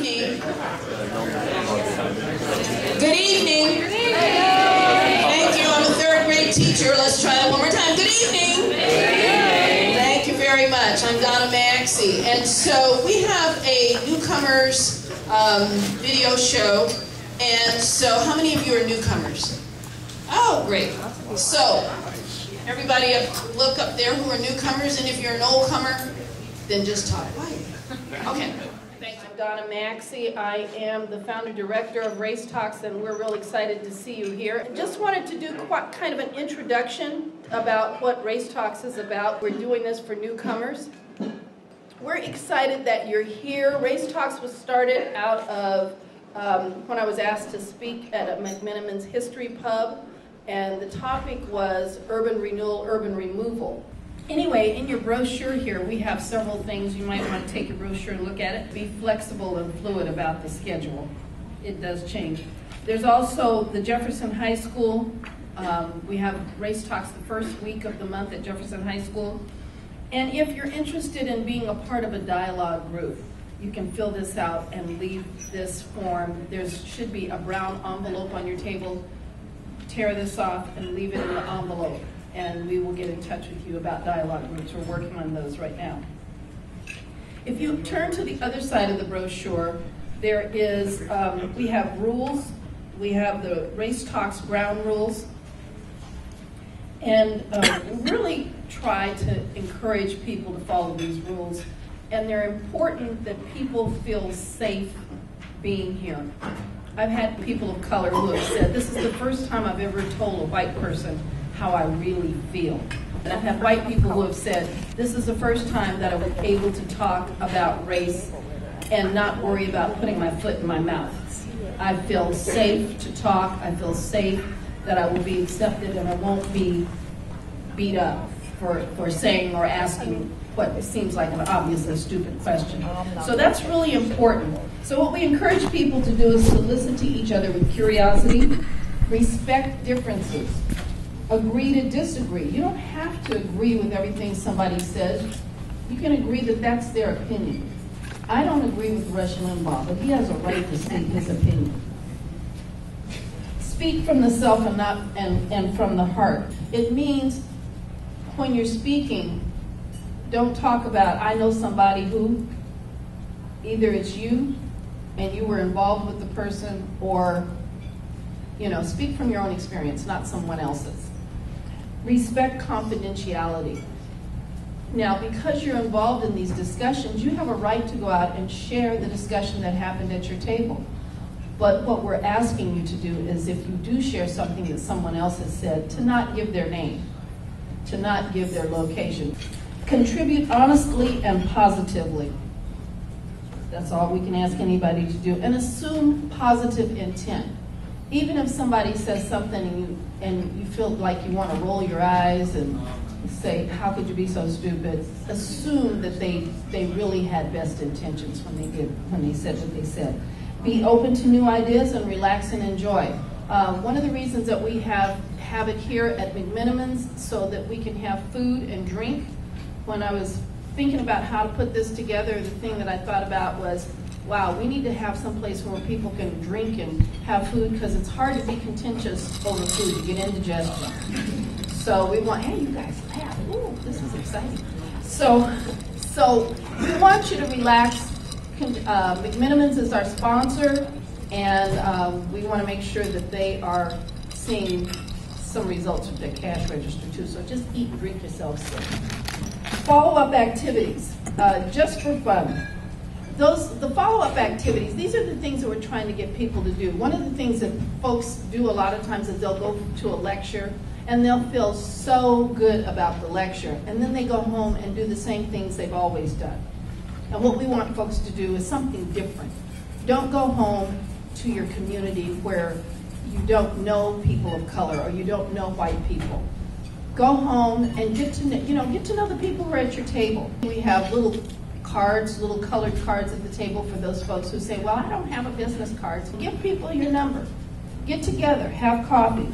evening. Good evening. Thank you. I'm a third grade teacher. Let's try that one more time. Good evening. Thank you very much. I'm Donna Maxey. And so we have a newcomers video show. And so how many of you are newcomers? Oh, great. So everybody look up there who are newcomers. And if you're an old comer, then just talk quiet. Okay. Thanks. I'm Donna Maxey. I am the founder-director of Race Talks, and we're really excited to see you here. Just wanted to do kind of an introduction about what Race Talks is about. We're doing this for newcomers. We're excited that you're here. Race Talks was started out of when I was asked to speak at a McMenamin's History Pub, and the topic was urban renewal, urban removal. Anyway, in your brochure here, we have several things. You might want to take your brochure and look at it. Be flexible and fluid about the schedule. It does change. There's also the Jefferson High School. We have Race Talks the first week of the month at Jefferson High School. And if you're interested in being a part of a dialogue group, you can fill this out and leave this form. There should be a brown envelope on your table. Tear this off and leave it in the envelope, and we will get in touch with you about dialogue groups. We're working on those right now. If you turn to the other side of the brochure, there is, we have rules. We have the Race Talks ground rules. And really try to encourage people to follow these rules. And they're important that people feel safe being here. I've had people of color who have said, this is the first time I've ever told a white person how I really feel. And I've had white people who have said, this is the first time that I was able to talk about race and not worry about putting my foot in my mouth. I feel safe to talk. I feel safe that I will be accepted and I won't be beat up for saying or asking what seems like an obviously stupid question. So that's really important. So what we encourage people to do is to listen to each other with curiosity, respect differences, agree to disagree. You don't have to agree with everything somebody says. You can agree that that's their opinion. I don't agree with Rush Limbaugh, but he has a right to speak his opinion. Speak from the self and from the heart. It means when you're speaking, don't talk about, I know somebody who, either it's you and you were involved with the person, or, speak from your own experience, not someone else's. Respect confidentiality. Now, because you're involved in these discussions, you have a right to go out and share the discussion that happened at your table. But what we're asking you to do is, if you do share something that someone else has said, to not give their name, to not give their location. Contribute honestly and positively. That's all we can ask anybody to do. And assume positive intent. Even if somebody says something and you feel like you want to roll your eyes and say, how could you be so stupid? Assume that they really had best intentions when they said what they said. Be open to new ideas and relax and enjoy. One of the reasons that we have it here at McMenamin's so that we can have food and drink. When I was thinking about how to put this together, the thing that I thought about was, wow, we need to have some place where people can drink and have food, because it's hard to be contentious over food. You get indigestion. So we want, hey, you guys laugh. Ooh, this is exciting. So we want you to relax. McMenamin's is our sponsor, and we want to make sure that they are seeing some results with their cash register too. So just eat and drink yourselves sick. Follow-up activities, just for fun. The follow-up activities, these are the things that we're trying to get people to do. One of the things that folks do a lot of times is they'll go to a lecture and they'll feel so good about the lecture, and then they go home and do the same things they've always done. And what we want folks to do is something different. Don't go home to your community where you don't know people of color or you don't know white people. Go home and get to know the people who are at your table. We have little cards, little colored cards at the table for those folks who say, well, I don't have a business card. So give people your number. Get together, have coffee.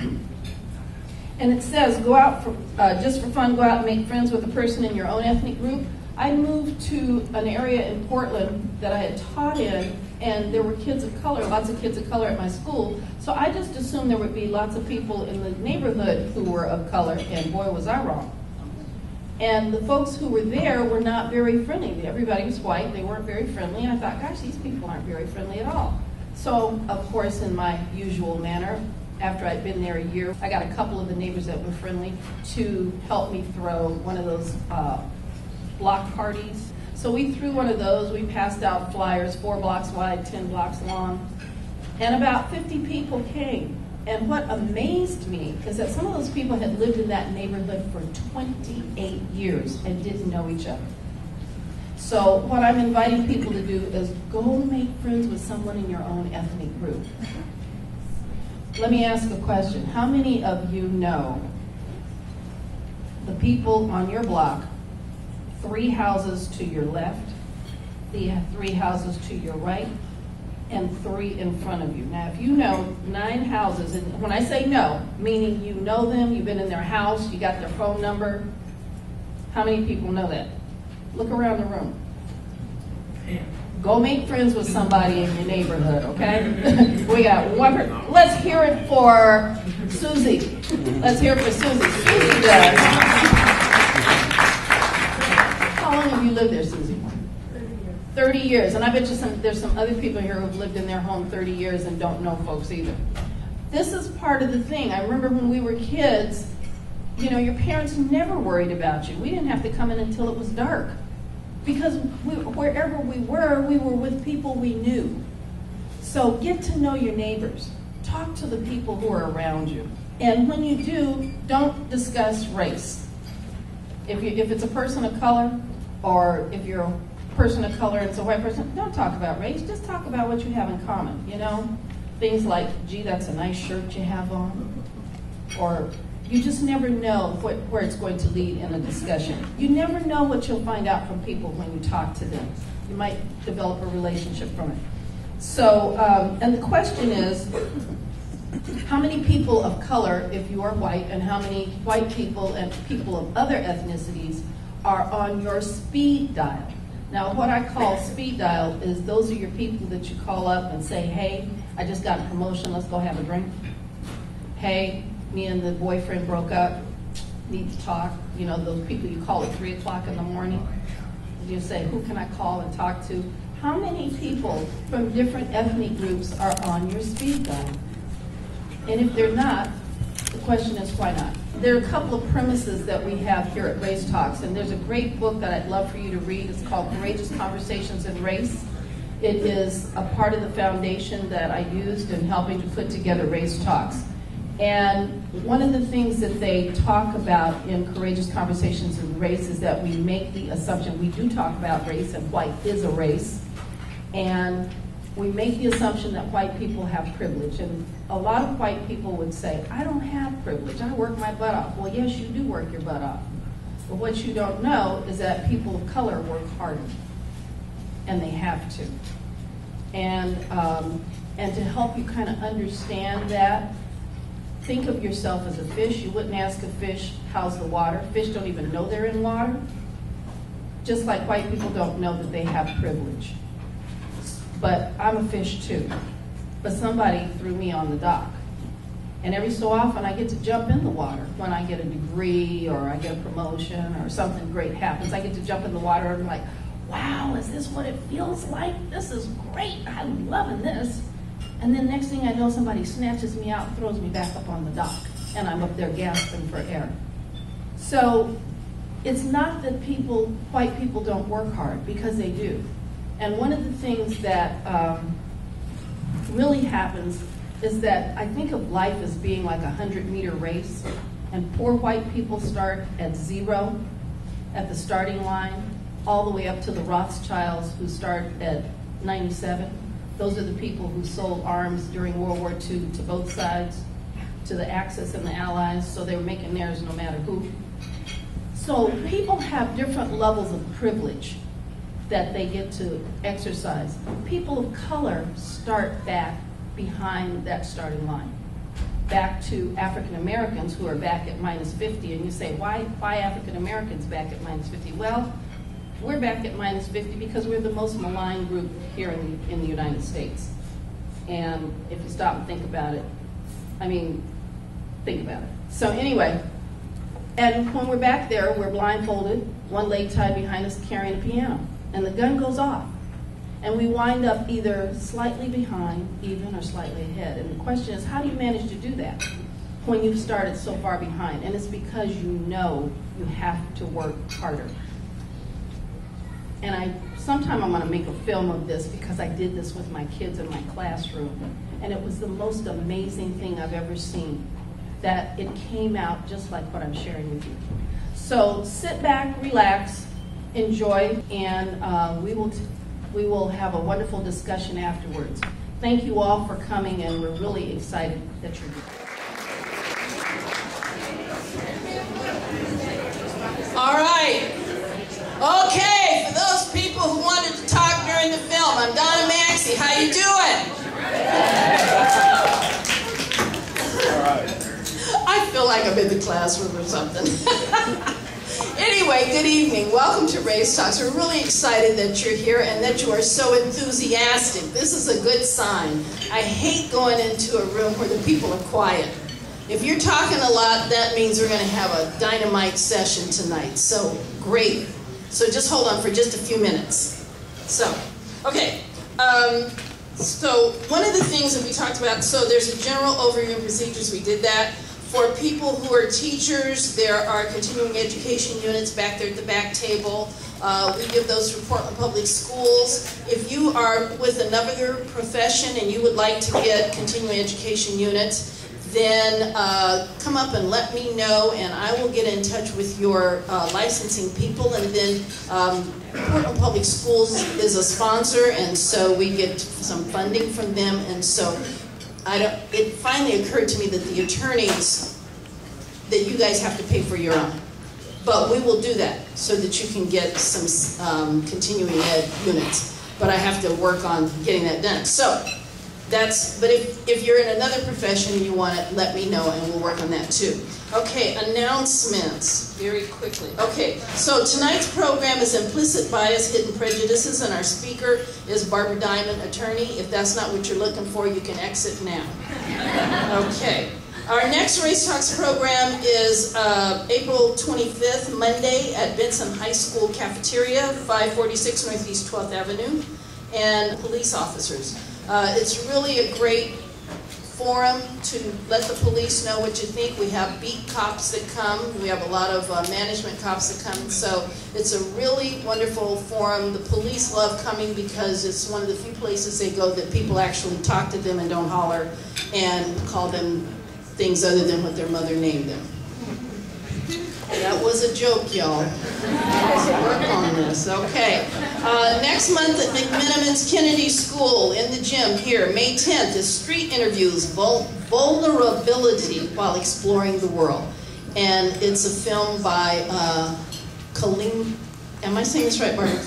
And it says, go out for, just for fun, go out and make friends with a person in your own ethnic group. I moved to an area in Portland that I had taught in And there were kids of color, lots of kids of color at my school. So I just assumed there would be lots of people in the neighborhood who were of color, and boy, was I wrong. And the folks who were there were not very friendly. Everybody was white, they weren't very friendly, and I thought, gosh, these people aren't very friendly at all. So, of course, in my usual manner, after I'd been there a year, I got a couple of the neighbors that were friendly to help me throw one of those block parties. So we threw one of those, we passed out flyers, 4 blocks wide, 10 blocks long, and about 50 people came. And what amazed me is that some of those people had lived in that neighborhood for 28 years and didn't know each other. So what I'm inviting people to do is go make friends with someone in your own ethnic group. Let me ask a question. How many of you know the people on your block, 3 houses to your left, the 3 houses to your right, and 3 in front of you? Now, if you know 9 houses, and when I say know, meaning you know them, you've been in their house, you got their phone number, how many people know that? Look around the room. Go make friends with somebody in your neighborhood, okay? We got one person. Let's hear it for Susie. Let's hear it for Susie. Susie does. How long have you lived there, Susie? 30 years. And I bet you there's some other people here who've lived in their home 30 years and don't know folks either. This is part of the thing. I remember when we were kids, you know, your parents never worried about you. We didn't have to come in until it was dark. Because wherever we were with people we knew. So get to know your neighbors. Talk to the people who are around you. And when you do, don't discuss race. If it's a person of color, or if you're a person of color and it's a white person, don't talk about race. Just talk about what you have in common, you know? Things like, gee, that's a nice shirt you have on. Or you just never know where it's going to lead in a discussion. You never know what you'll find out from people when you talk to them. You might develop a relationship from it. So, and the question is, how many people of color, if you are white, and how many white people and people of other ethnicities are on your speed dial? Now, what I call speed dial is those are your people that you call up and say, hey, I just got a promotion, let's go have a drink. Hey, me and the boyfriend broke up, need to talk. You know, those people you call at 3 o'clock in the morning. You say, who can I call and talk to? How many people from different ethnic groups are on your speed dial? And if they're not, the question is, why not? There are a couple of premises that we have here at Race Talks, and there's a great book that I'd love for you to read. It's called Courageous Conversations in Race. It is a part of the foundation that I used in helping to put together Race Talks. And one of the things that they talk about in Courageous Conversations in Race is that we make the assumption, we do talk about race, and white is a race, and we make the assumption that white people have privilege. And a lot of white people would say, I don't have privilege, I work my butt off. Well, yes, you do work your butt off. But what you don't know is that people of color work harder, and they have to. And to help you kind of understand that, think of yourself as a fish. You wouldn't ask a fish, how's the water? Fish don't even know they're in water. Just like white people don't know that they have privilege. But I'm a fish too. But somebody threw me on the dock. And every so often I get to jump in the water. When I get a degree or I get a promotion or something great happens, I get to jump in the water and I'm like, wow, is this what it feels like? This is great, I'm loving this. And then next thing I know, somebody snatches me out and throws me back up on the dock, and I'm up there gasping for air. So it's not that white people don't work hard, because they do. And one of the things that really happens is that I think of life as being like a 100-meter race, and poor white people start at 0 at the starting line, all the way up to the Rothschilds who start at 97. Those are the people who sold arms during World War II to both sides, to the Axis and the Allies, so they were making theirs no matter who. So people have different levels of privilege that they get to exercise. People of color start back behind that starting line, back to African Americans who are back at -50, and you say, why African Americans back at -50? Well, we're back at minus 50 because we're the most maligned group here in the United States. And if you stop and think about it, I mean, think about it. So anyway, and when we're back there, we're blindfolded, one leg tied behind us carrying a piano, and the gun goes off. And we wind up either slightly behind, even, or slightly ahead. And the question is, how do you manage to do that when you've started so far behind? And it's because you know you have to work harder. And sometime I'm going to make a film of this because I did this with my kids in my classroom. And it was the most amazing thing I've ever seen, that it came out just like what I'm sharing with you. So sit back, relax, enjoy, and we will have a wonderful discussion afterwards. Thank you all for coming, and we're really excited that you're here. All right. Okay, for those people who wanted to talk during the film, I'm Donna Maxey. How you doing? I feel like I'm in the classroom or something. Anyway, good evening. Welcome to Race Talks. We're really excited that you're here and that you are so enthusiastic. This is a good sign. I hate going into a room where the people are quiet. If you're talking a lot, that means we're going to have a dynamite session tonight. So, great. So just hold on for just a few minutes. So, okay. So one of the things that we talked about, so there's a general overview and procedures. We did that. For people who are teachers, there are continuing education units back there at the back table. We give those to Portland Public Schools. If you are with another profession and you would like to get continuing education units, then come up and let me know, and I will get in touch with your licensing people. And then Portland Public Schools is a sponsor, and so we get some funding from them. And so it finally occurred to me that the attorneys, that you guys have to pay for your own. But we will do that so that you can get some continuing ed units. But I have to work on getting that done. So but if you're in another profession and you want it, let me know and we'll work on that too. Okay, announcements, very quickly. Okay, so tonight's program is Implicit Bias, Hidden Prejudices, and our speaker is Barbara Diamond, attorney. If that's not what you're looking for, you can exit now. Okay, our next Race Talks program is April 25th, Monday at Benson High School Cafeteria, 546 Northeast 12th Avenue, and police officers. It's really a great forum to let the police know what you think. We have beat cops that come. We have a lot of management cops that come. So it's a really wonderful forum. The police love coming because it's one of the few places they go that people actually talk to them and don't holler and call them things other than what their mother named them. That was a joke, y'all. Work on this. Okay. Next month at McMenamin's Kennedy School in the gym here, May 10th, is Street Interviews, Vulnerability While Exploring the World. And it's a film by am I saying this right, Barbara?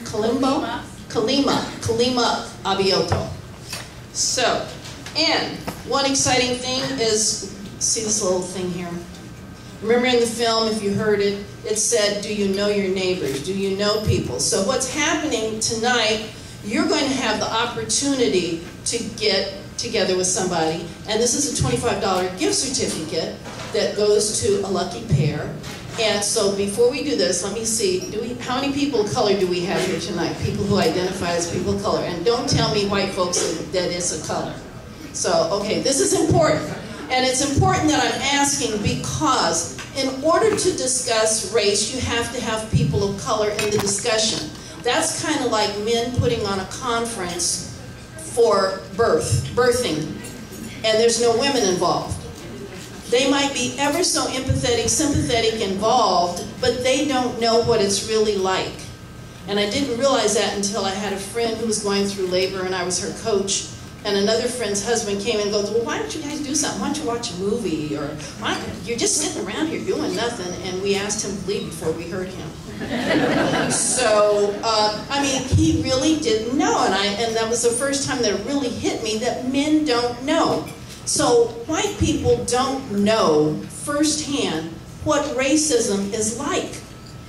Kalima Abioto. So, and one exciting thing is, see this little thing here? Remember in the film, if you heard it, it said, do you know your neighbors? Do you know people? So what's happening tonight, you're going to have the opportunity to get together with somebody, and this is a $25 gift certificate that goes to a lucky pair. And so before we do this, let me see, how many people of color do we have here tonight? People who identify as people of color. And don't tell me white folks that it's a color. So, okay, this is important. And it's important that I'm asking because in order to discuss race, you have to have people of color in the discussion. That's kind of like men putting on a conference for birthing, and there's no women involved. They might be ever so empathetic, sympathetic, involved, but they don't know what it's really like. And I didn't realize that until I had a friend who was going through labor and I was her coach. And another friend's husband came and goes, well, why don't you guys do something? Why don't you watch a movie? Or you're just sitting around here doing nothing. And we asked him to leave before we heard him. So, I mean, he really didn't know. And that was the first time that it really hit me that men don't know. So white people don't know firsthand what racism is like.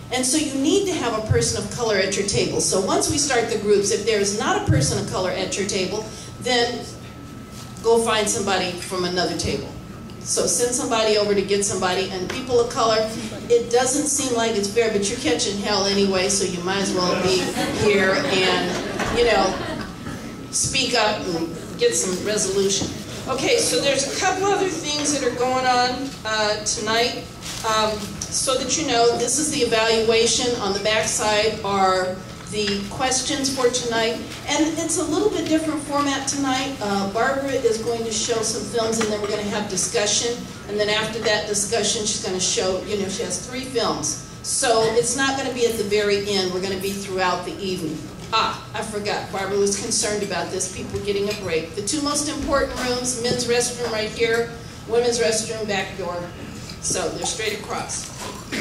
And so you need to have a person of color at your table. So once we start the groups, if there's not a person of color at your table, then go find somebody from another table. So send somebody over to get somebody, and people of color, it doesn't seem like it's fair, but you're catching hell anyway, so you might as well be here and, you know, speak up and get some resolution. Okay, so there's a couple other things that are going on tonight. So that you know, this is the evaluation. On the back side are the questions for tonight. And it's a little bit different format tonight. Barbara is going to show some films, and then we're going to have discussion. And then after that discussion, she's going to show, you know, she has 3 films. So it's not going to be at the very end. We're going to be throughout the evening. Ah, I forgot. Barbara was concerned about this, people getting a break. The 2 most important rooms, men's restroom right here, women's restroom back door. So they're straight across.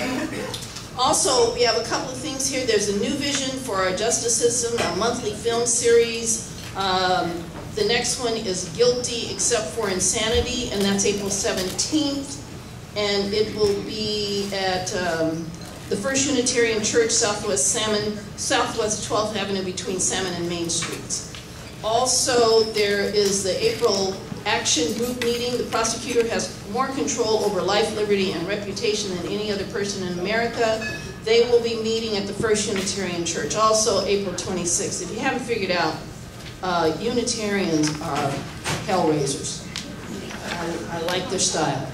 Also, we have a couple of things here. There's a new vision for our justice system, a monthly film series. The next one is Guilty Except for Insanity, and that's April 17th. And it will be at the First Unitarian Church, Southwest 12th Avenue between Salmon and Main Streets. Also, there is the April Action Group meeting. The prosecutor has more control over life, liberty, and reputation than any other person in America. They will be meeting at the First Unitarian Church, also April 26th. If you haven't figured out, Unitarians are hellraisers. I like their style.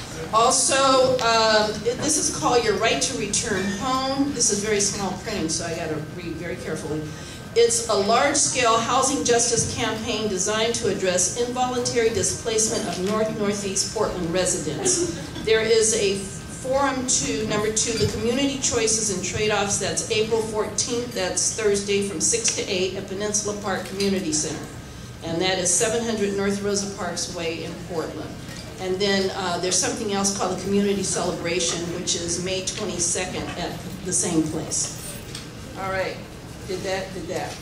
Also, this is called Your Right to Return Home. This is very small printing, so I got to read very carefully. It's a large-scale housing justice campaign designed to address involuntary displacement of Northeast Portland residents. There is a forum to number 2, the Community Choices and Trade-Offs. That's April 14th. That's Thursday from 6 to 8 at Peninsula Park Community Center. And that is 700 North Rosa Parks Way in Portland. And then there's something else called the Community Celebration, which is May 22nd at the same place. All right. Did that.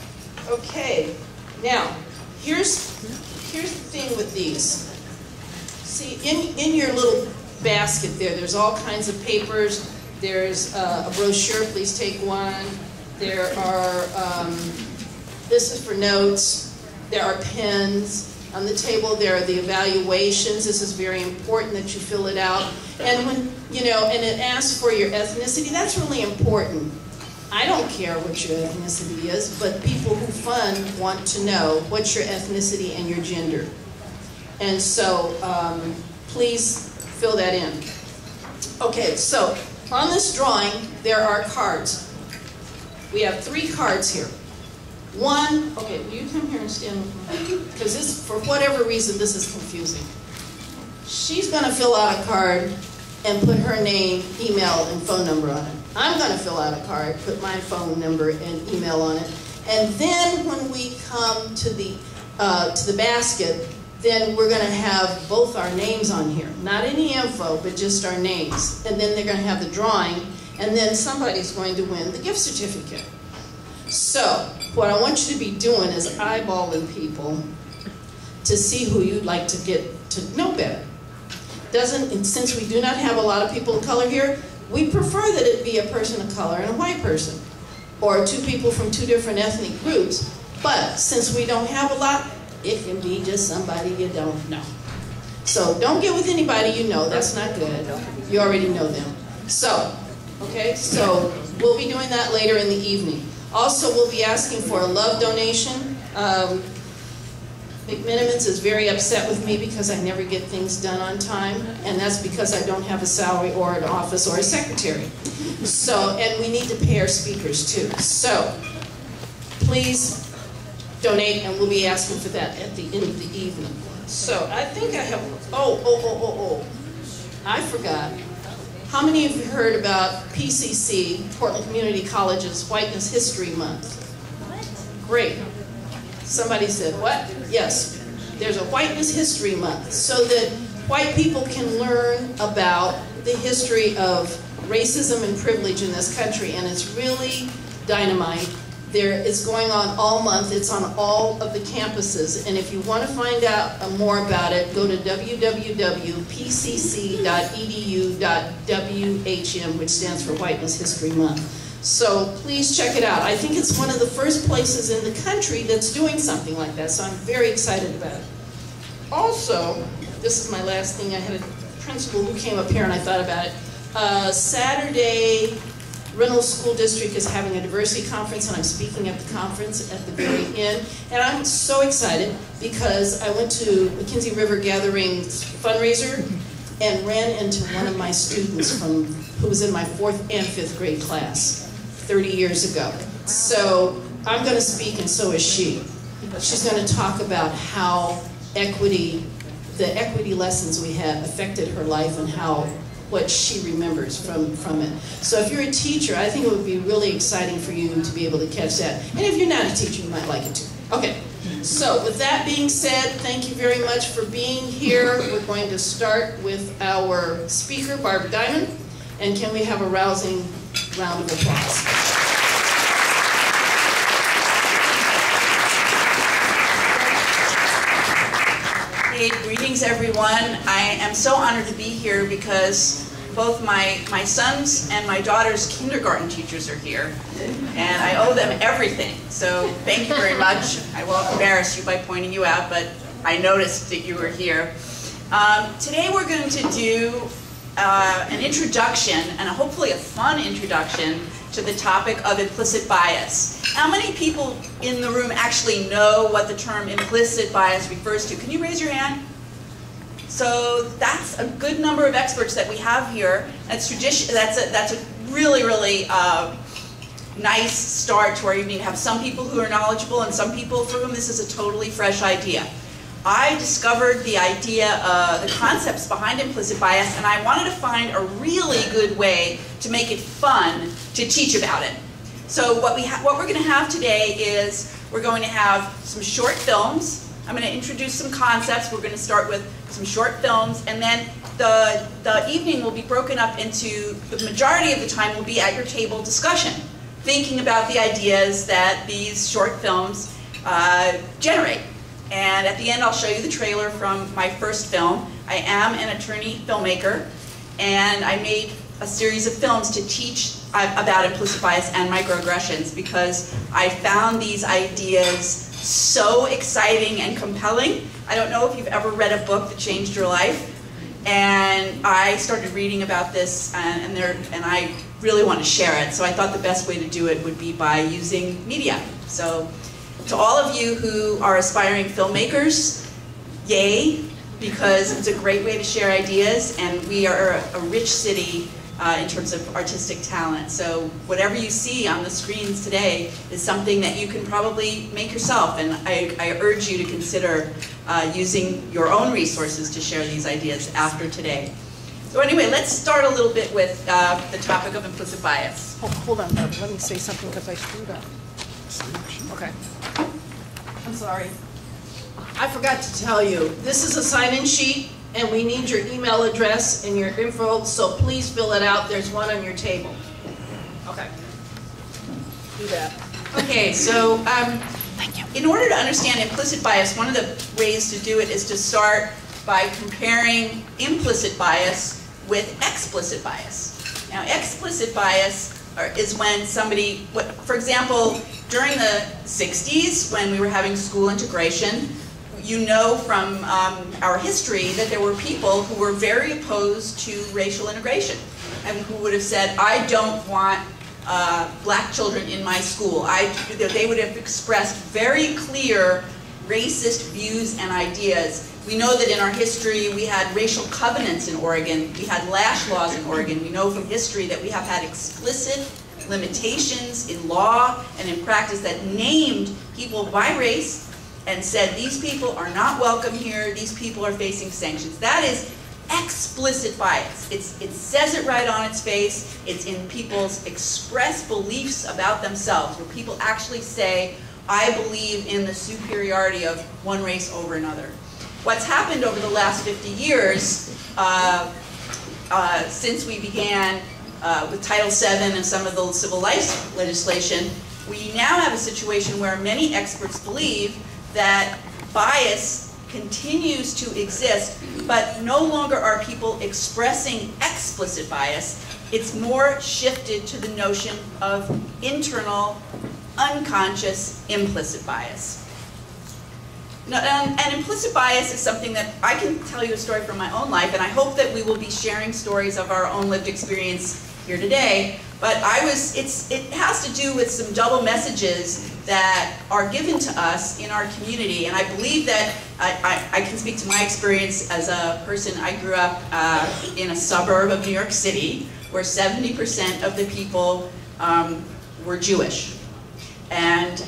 Okay, now, here's the thing with these. See, in your little basket there's all kinds of papers. There's a brochure, please take one. There are, this is for notes. There are pens. On the table there are the evaluations. This is very important that you fill it out. And when, you know, and it asks for your ethnicity, that's really important. I don't care what your ethnicity is, but people who fund want to know what's your ethnicity and your gender. And so, please fill that in. Okay, so on this drawing, there are cards. We have 3 cards here. One, okay, will you come here and stand with me? Because this, for whatever reason, this is confusing. She's going to fill out a card and put her name, email, and phone number on it. I'm going to fill out a card, put my phone number and email on it, and then when we come to the basket, then we're going to have both our names on here. Not any info, but just our names. And then they're going to have the drawing, and then somebody's going to win the gift certificate. So, what I want you to be doing is eyeballing people to see who you'd like to get to know better. Since we do not have a lot of people of color here, we prefer that it be a person of color and a white person, or 2 people from 2 different ethnic groups. But since we don't have a lot, it can be just somebody you don't know. So don't get with anybody you know. That's not good. You already know them. So, okay, so we'll be doing that later in the evening. Also, we'll be asking for a love donation. McMenamins is very upset with me because I never get things done on time, and that's because I don't have a salary or an office or a secretary. So, and we need to pay our speakers too. So, please donate, and we'll be asking for that at the end of the evening. So, I think I have, I forgot. How many of you heard about PCC, Portland Community College's Whiteness History Month? Great. Somebody said, what? Yes. There's a Whiteness History Month so that white people can learn about the history of racism and privilege in this country, and it's really dynamite. It's going on all month. It's on all of the campuses. And if you want to find out more about it, go to www.pcc.edu.whm, which stands for Whiteness History Month. So please check it out. I think it's one of the first places in the country that's doing something like that, so I'm very excited about it. Also, this is my last thing. I had a principal who came up here and I thought about it. Saturday, Reynolds School District is having a diversity conference, and I'm speaking at the conference at the very end. And I'm so excited because I went to McKinsey River Gathering's fundraiser and ran into one of my students who was in my 4th and 5th grade class 30 years ago. So I'm going to speak, and so is she. She's going to talk about how the equity lessons we had affected her life and what she remembers from it. So if you're a teacher, I think it would be really exciting for you to be able to catch that. And if you're not a teacher, you might like it too. Okay, so with that being said, thank you very much for being here. We're going to start with our speaker, Barbara Diamond. And can we have a rousing round of applause? Hey, greetings everyone. I am so honored to be here because both my sons and my daughter's kindergarten teachers are here, and I owe them everything. So thank you very much. I won't embarrass you by pointing you out, but I noticed that you were here. Today we're going to do an introduction, and hopefully a fun introduction, to the topic of implicit bias. How many people in the room actually know what the term implicit bias refers to? Can you raise your hand? So that's a good number of experts that we have here. That's a really, really nice start to our evening. Have some people who are knowledgeable and some people for whom this is a totally fresh idea. I discovered the concepts behind implicit bias, and I wanted to find a really good way to make it fun to teach about it. So what we're going to have today is we're going to have some short films. I'm going to introduce some concepts. We're going to start with some short films, and then the evening will be broken up into, the majority of the time will be at your table discussion, thinking about the ideas that these short films generate. And at the end, I'll show you the trailer from my first film. I am an attorney filmmaker, and I made a series of films to teach about implicit bias and microaggressions because I found these ideas so exciting and compelling. I don't know if you've ever read a book that changed your life, and I started reading about this, and I really want to share it. So I thought the best way to do it would be by using media. So to all of you who are aspiring filmmakers, yay, because it's a great way to share ideas, and we are a rich city in terms of artistic talent. So whatever you see on the screens today is something that you can probably make yourself, and I urge you to consider using your own resources to share these ideas after today. So anyway, let's start a little bit with the topic of implicit bias. Hold on, Barbara. Let me say something because I screwed up. Okay. I'm sorry. I forgot to tell you, this is a sign-in sheet, and we need your email address and your info, so please fill it out. There's one on your table. Okay. Do that. Okay, so in order to understand implicit bias, one of the ways to do it is to start by comparing implicit bias with explicit bias. Now, explicit bias is when somebody, for example, during the 60s, when we were having school integration, you know from our history that there were people who were very opposed to racial integration and who would have said, I don't want black children in my school. They would have expressed very clear racist views and ideas. We know that in our history we had racial covenants in Oregon. We had lash laws in Oregon. We know from history that we have had explicit limitations in law and in practice that named people by race and said these people are not welcome here, these people are facing sanctions. That is explicit bias. It says it right on its face. It's in people's expressed beliefs about themselves, where people actually say, I believe in the superiority of one race over another. What's happened over the last 50 years, since we began with Title VII and some of the civil rights legislation, we now have a situation where many experts believe that bias continues to exist, but no longer are people expressing explicit bias. It's more shifted to the notion of internal, unconscious, implicit bias. Now, and implicit bias is something that I can tell you a story from my own life, and I hope that we will be sharing stories of our own lived experience here today. But it has to do with some double messages that are given to us in our community. And I believe that I can speak to my experience as a person. I grew up in a suburb of New York City where 70% of the people were Jewish. And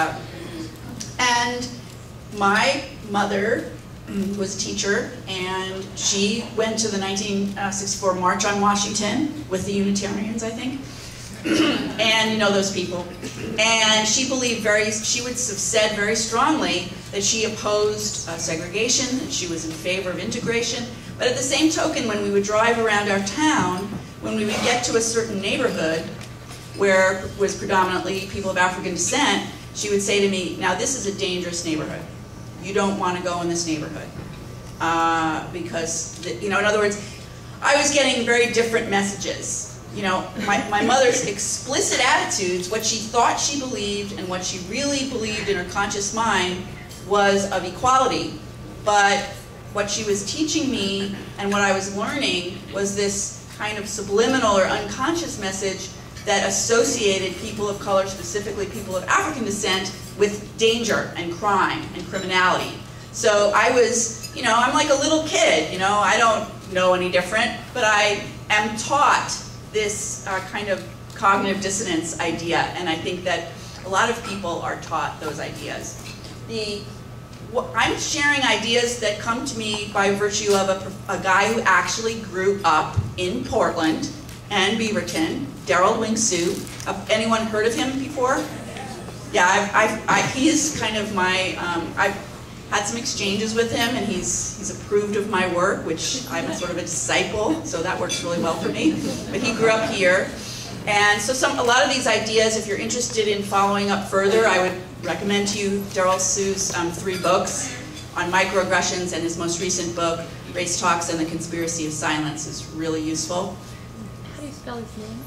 my mother was a teacher, and she went to the 1964 March on Washington with the Unitarians, I think. And you know those people. And she believed she would have said very strongly that she opposed segregation, that she was in favor of integration. But at the same token, when we would drive around our town, when we would get to a certain neighborhood where it was predominantly people of African descent, she would say to me, now this is a dangerous neighborhood. You don't want to go in this neighborhood. Because, in other words, I was getting very different messages. My mother's explicit attitudes, what she thought she believed and what she really believed in her conscious mind was of equality. But what she was teaching me and what I was learning was this kind of subliminal or unconscious message that associated people of color, specifically people of African descent, with danger and crime and criminality. So I was, I'm like a little kid, I don't know any different, but I am taught this kind of cognitive dissonance idea, and I think that a lot of people are taught those ideas. I'm sharing ideas that come to me by virtue of a guy who actually grew up in Portland and Beaverton, Daryl Wing-Soo. Anyone heard of him before? Yeah, he is kind of my, I've had some exchanges with him, and he's approved of my work, which I'm sort of a disciple, so that works really well for me. But he grew up here. And so a lot of these ideas, if you're interested in following up further, I would recommend to you Daryl Sue's 3 books on microaggressions, and his most recent book, Race Talks and the Conspiracy of Silence, is really useful. How do you spell his name?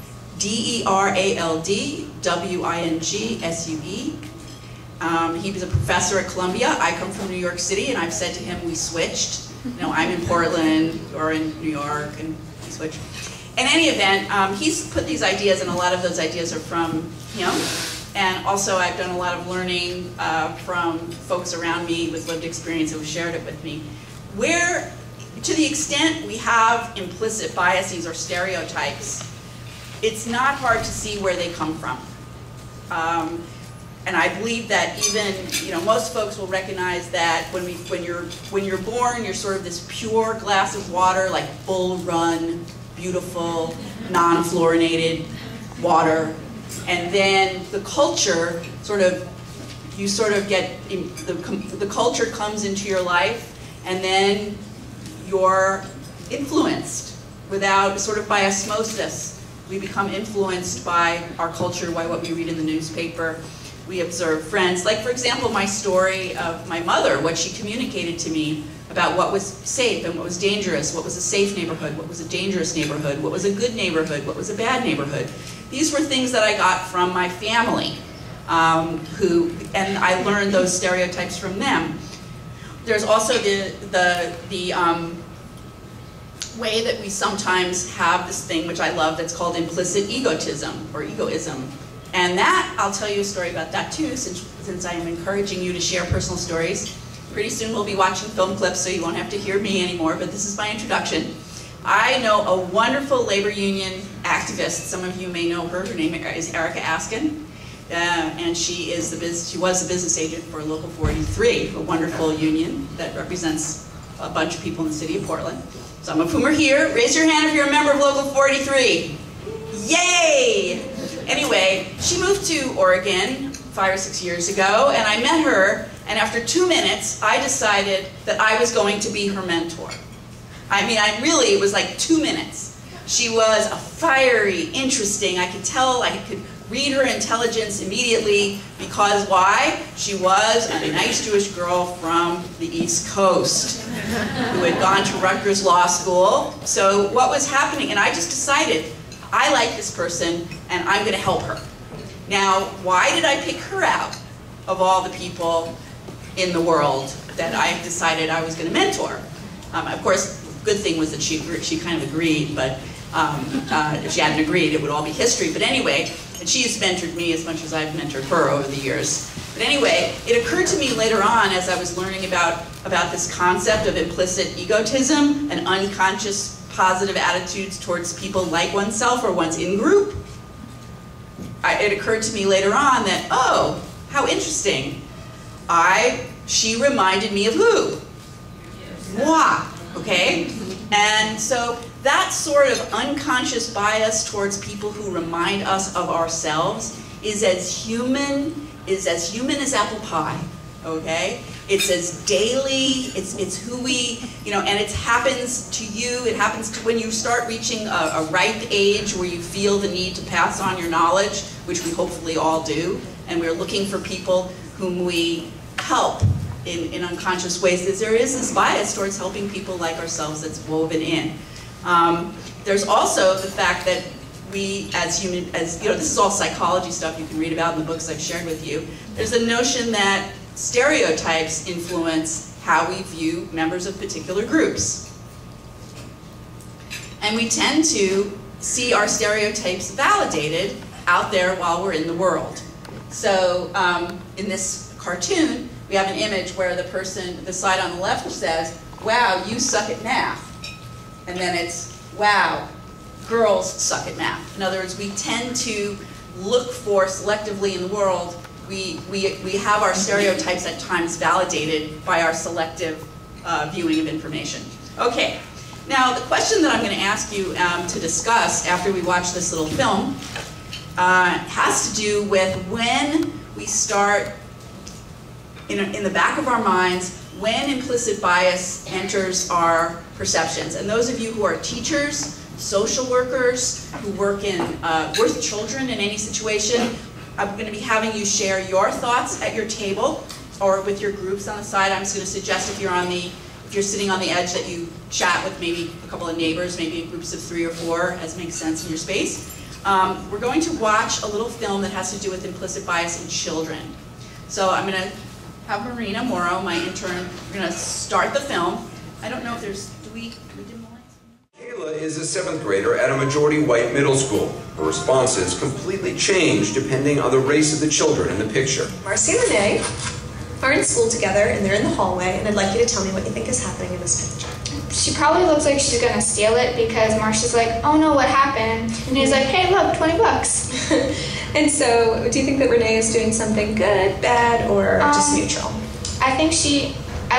D-E-R-A-L-D-W-I-N-G-S-U-E. He was a professor at Columbia. I come from New York City, and I've said to him, we switched. I'm in Portland or in New York, and we switched. In any event, he's put these ideas, and a lot of those ideas are from him. And also, I've done a lot of learning from folks around me with lived experience who have shared it with me. Where, to the extent we have implicit biases or stereotypes, it's not hard to see where they come from. And I believe that even, most folks will recognize that when you're born, you're sort of this pure glass of water, like bull-run, beautiful, non-fluorinated water. And then the culture you get, the culture comes into your life, and then you're influenced by osmosis. We become influenced by our culture, by what we read in the newspaper. We observe friends. Like, for example, my story of my mother, what she communicated to me about what was safe and what was dangerous, what was a safe neighborhood, what was a dangerous neighborhood, what was a good neighborhood, what was a bad neighborhood. These were things that I got from my family, and I learned those stereotypes from them. There's also the way that we sometimes have this thing, which I love, that's called implicit egotism, or egoism. And that, I'll tell you a story about that too, since I am encouraging you to share personal stories. Pretty soon we'll be watching film clips, so you won't have to hear me anymore, but this is my introduction. I know a wonderful labor union activist. Some of you may know her. Her name is Erica Askin, and she was the business agent for Local 43, a wonderful union that represents a bunch of people in the city of Portland. Some of whom are here. Raise your hand if you're a member of Local 43. Yay! Anyway, she moved to Oregon 5 or 6 years ago, and I met her, and after 2 minutes, I decided that I was going to be her mentor. It was like 2 minutes. She was a fiery, interesting, I could tell, I could read her intelligence immediately because why? She was a nice Jewish girl from the East Coast who had gone to Rutgers Law School. So what was happening? And I just decided, I like this person and I'm going to help her. Now, why did I pick her out of all the people in the world that I decided I was going to mentor? Of course, the good thing was that she kind of agreed, but if she hadn't agreed, it would all be history. But anyway, and she's mentored me as much as I've mentored her over the years. But anyway, it occurred to me later on as I was learning about this concept of implicit egotism and unconscious positive attitudes towards people like oneself or one's in-group. It occurred to me later on that, oh, how interesting. She reminded me of who? Moi, okay? And so that sort of unconscious bias towards people who remind us of ourselves is as human as apple pie, okay? It's as daily, it's who we, and it happens to you, it happens to when you start reaching a ripe age where you feel the need to pass on your knowledge, which we hopefully all do, and we're looking for people whom we help in unconscious ways. There is this bias towards helping people like ourselves that's woven in. There's also the fact that we as this is all psychology stuff you can read about in the books I've shared with you. There's a notion that stereotypes influence how we view members of particular groups. And we tend to see our stereotypes validated out there while we're in the world. So in this cartoon, we have an image where the side on the left says, wow, you suck at math. And then it's, wow, girls suck at math. In other words, we tend to look for selectively in the world, we have our stereotypes at times validated by our selective viewing of information. Okay, now the question that I'm going to ask you to discuss after we watch this little film has to do with when we start, in the back of our minds, when implicit bias enters our perceptions. And those of you who are teachers, social workers, who work with children in any situation, I'm going to be having you share your thoughts at your table or with your groups on the side. I'm just going to suggest if you're sitting on the edge that you chat with maybe a couple of neighbors, maybe in groups of 3 or 4, as makes sense in your space. We're going to watch a little film that has to do with implicit bias in children. So I'm going to have Marina Morrow, my intern, we're going to start the film. I don't know if there's, do we dim the lights? Kayla is a 7th grader at a majority white middle school. Her responses completely change depending on the race of the children in the picture. Marcy and Renee are in school together and they're in the hallway, and I'd like you to tell me what you think is happening in this picture. She probably looks like she's gonna steal it because Marcia's like, oh no, what happened? And he's like, hey look, $20. And so, do you think that Renee is doing something good, bad, or just neutral? I think she's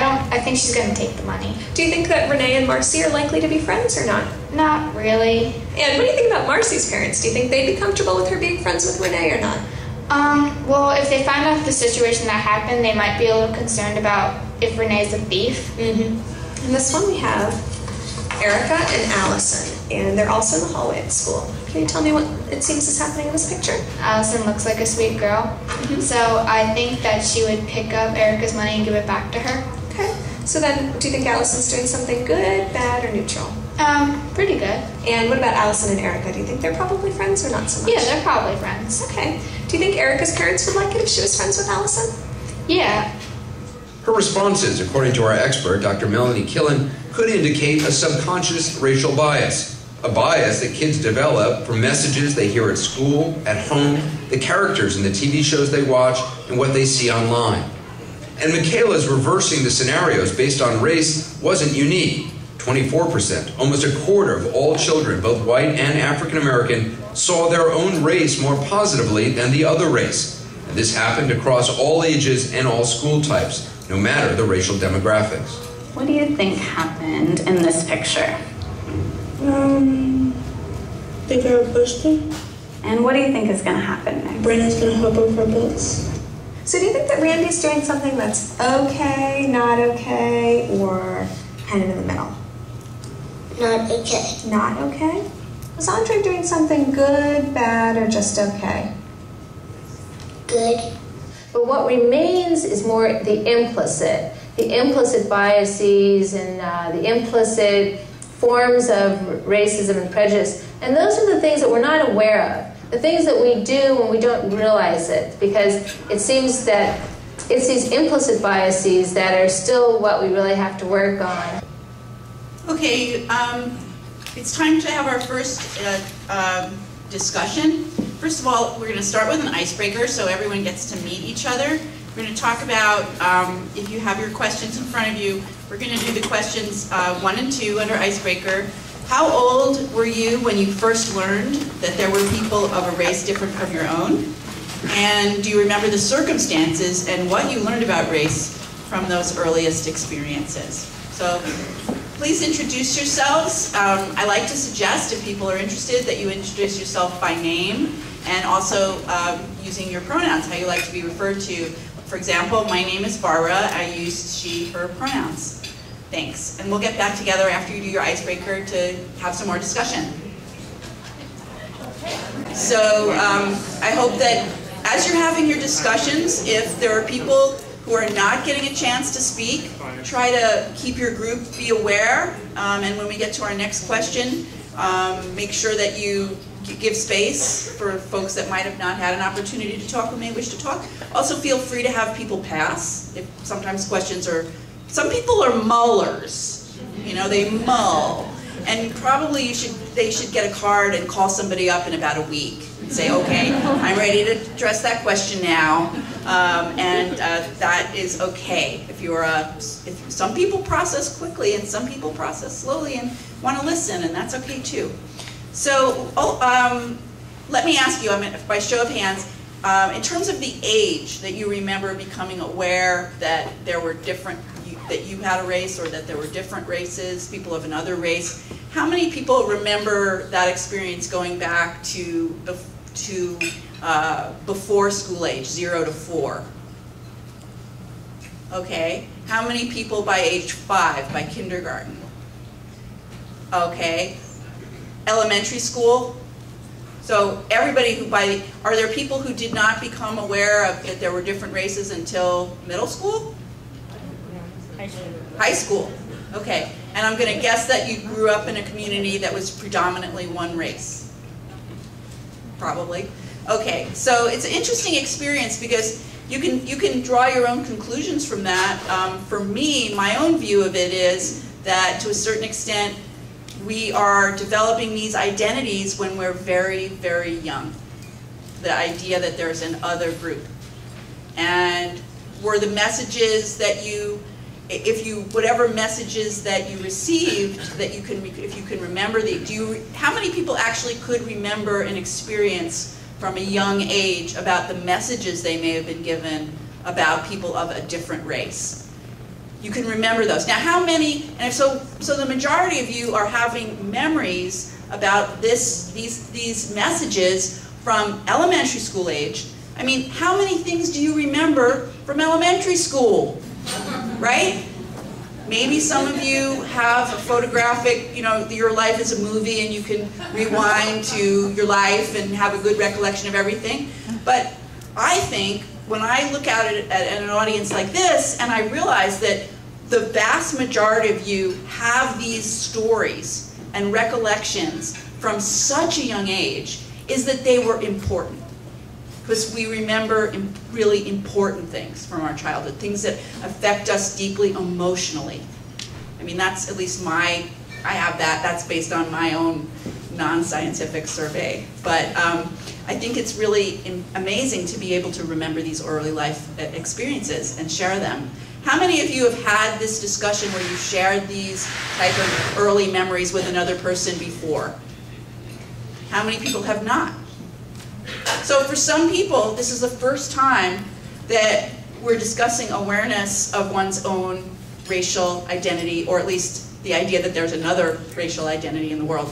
gonna take the money. Do you think that Renee and Marcy are likely to be friends or not? Not really. And what do you think about Marcy's parents? Do you think they'd be comfortable with her being friends with Renee or not? Well, if they find out the situation that happened, they might be a little concerned about if Renee's a thief. Mm-hmm. In this one we have Erica and Allison, and they're also in the hallway at school. Can you tell me what it seems is happening in this picture? Allison looks like a sweet girl, so I think that she would pick up Erica's money and give it back to her. Okay, so then do you think Allison's doing something good, bad, or neutral? Pretty good. And what about Allison and Erica? Do you think they're probably friends or not so much? Yeah, they're probably friends. Okay. Do you think Erica's parents would like it if she was friends with Allison? Yeah. Her responses, according to our expert, Dr. Melanie Killen, could indicate a subconscious racial bias. A bias that kids develop from messages they hear at school, at home, the characters in the TV shows they watch, and what they see online. And Michaela's reversing the scenarios based on race wasn't unique. 24%, almost a quarter of all children, both white and African American, saw their own race more positively than the other race. And this happened across all ages and all school types, no matter the racial demographics. What do you think happened in this picture? They got busted. And what do you think is going to happen next? Brenna's gonna help her for books. So do you think that Randy's doing something that's okay, not okay, or kind of in the middle? Not okay. Not okay? Was Andre doing something good, bad, or just okay? Good. But what remains is more the implicit biases and the implicit forms of racism and prejudice. And those are the things that we're not aware of, the things that we do when we don't realize it, because it seems that it's these implicit biases that are still what we really have to work on. Okay, it's time to have our first discussion. First of all, we're going to start with an icebreaker so everyone gets to meet each other. We're going to talk about, if you have your questions in front of you, we're going to do the questions 1 and 2 under icebreaker. How old were you when you first learned that there were people of a race different from your own? And do you remember the circumstances and what you learned about race from those earliest experiences? So please introduce yourselves. I like to suggest, if people are interested, that you introduce yourself by name and also using your pronouns, how you like to be referred to. For example, my name is Barbara. I use she, her pronouns. Thanks. And we'll get back together after you do your icebreaker to have some more discussion. So I hope that as you're having your discussions, if there are people who are not getting a chance to speak, try to keep your group, be aware, and when we get to our next question, make sure that you give space for folks that might have not had an opportunity to talk or may wish to talk. Also feel free to have people pass. If sometimes questions are, some people are mullers, you know, they mull. And probably they should get a card and call somebody up in about a week and say, okay, I'm ready to address that question now. That is okay. If some people process quickly and some people process slowly and want to listen, and that's okay too. So, let me ask you, by show of hands, in terms of the age that you remember becoming aware that there were that you had a race or that there were different races, people of another race, how many people remember that experience going back to before school age, 0 to 4? Okay. How many people by age 5, by kindergarten? Okay. Elementary school? So everybody who are there people who did not become aware of that there were different races until middle school? High school. High school. Okay. And I'm going to guess that you grew up in a community that was predominantly one race. Probably. Okay. So it's an interesting experience because you can draw your own conclusions from that. For me, my own view of it is that to a certain extent, we are developing these identities when we're very, very young. The idea that there's an other group. And were the messages that whatever messages that you received, that if you can remember, how many people actually could remember an experience from a young age about the messages they may have been given about people of a different race? You can remember those. Now how many, and so the majority of you are having memories about these messages from elementary school age. I mean, how many things do you remember from elementary school? Right? Maybe some of you have a photographic, your life is a movie and you can rewind to your life and have a good recollection of everything. But I think when I look at it at an audience like this and I realize that the vast majority of you have these stories and recollections from such a young age, is that they were important. Because we remember really important things from our childhood, things that affect us deeply emotionally. I mean, that's at least I have that's based on my own non-scientific survey. But I think it's really amazing to be able to remember these early life experiences and share them. How many of you have had this discussion where you shared these type of early memories with another person before? How many people have not? So for some people, this is the first time that we're discussing awareness of one's own racial identity, or at least the idea that there's another racial identity in the world.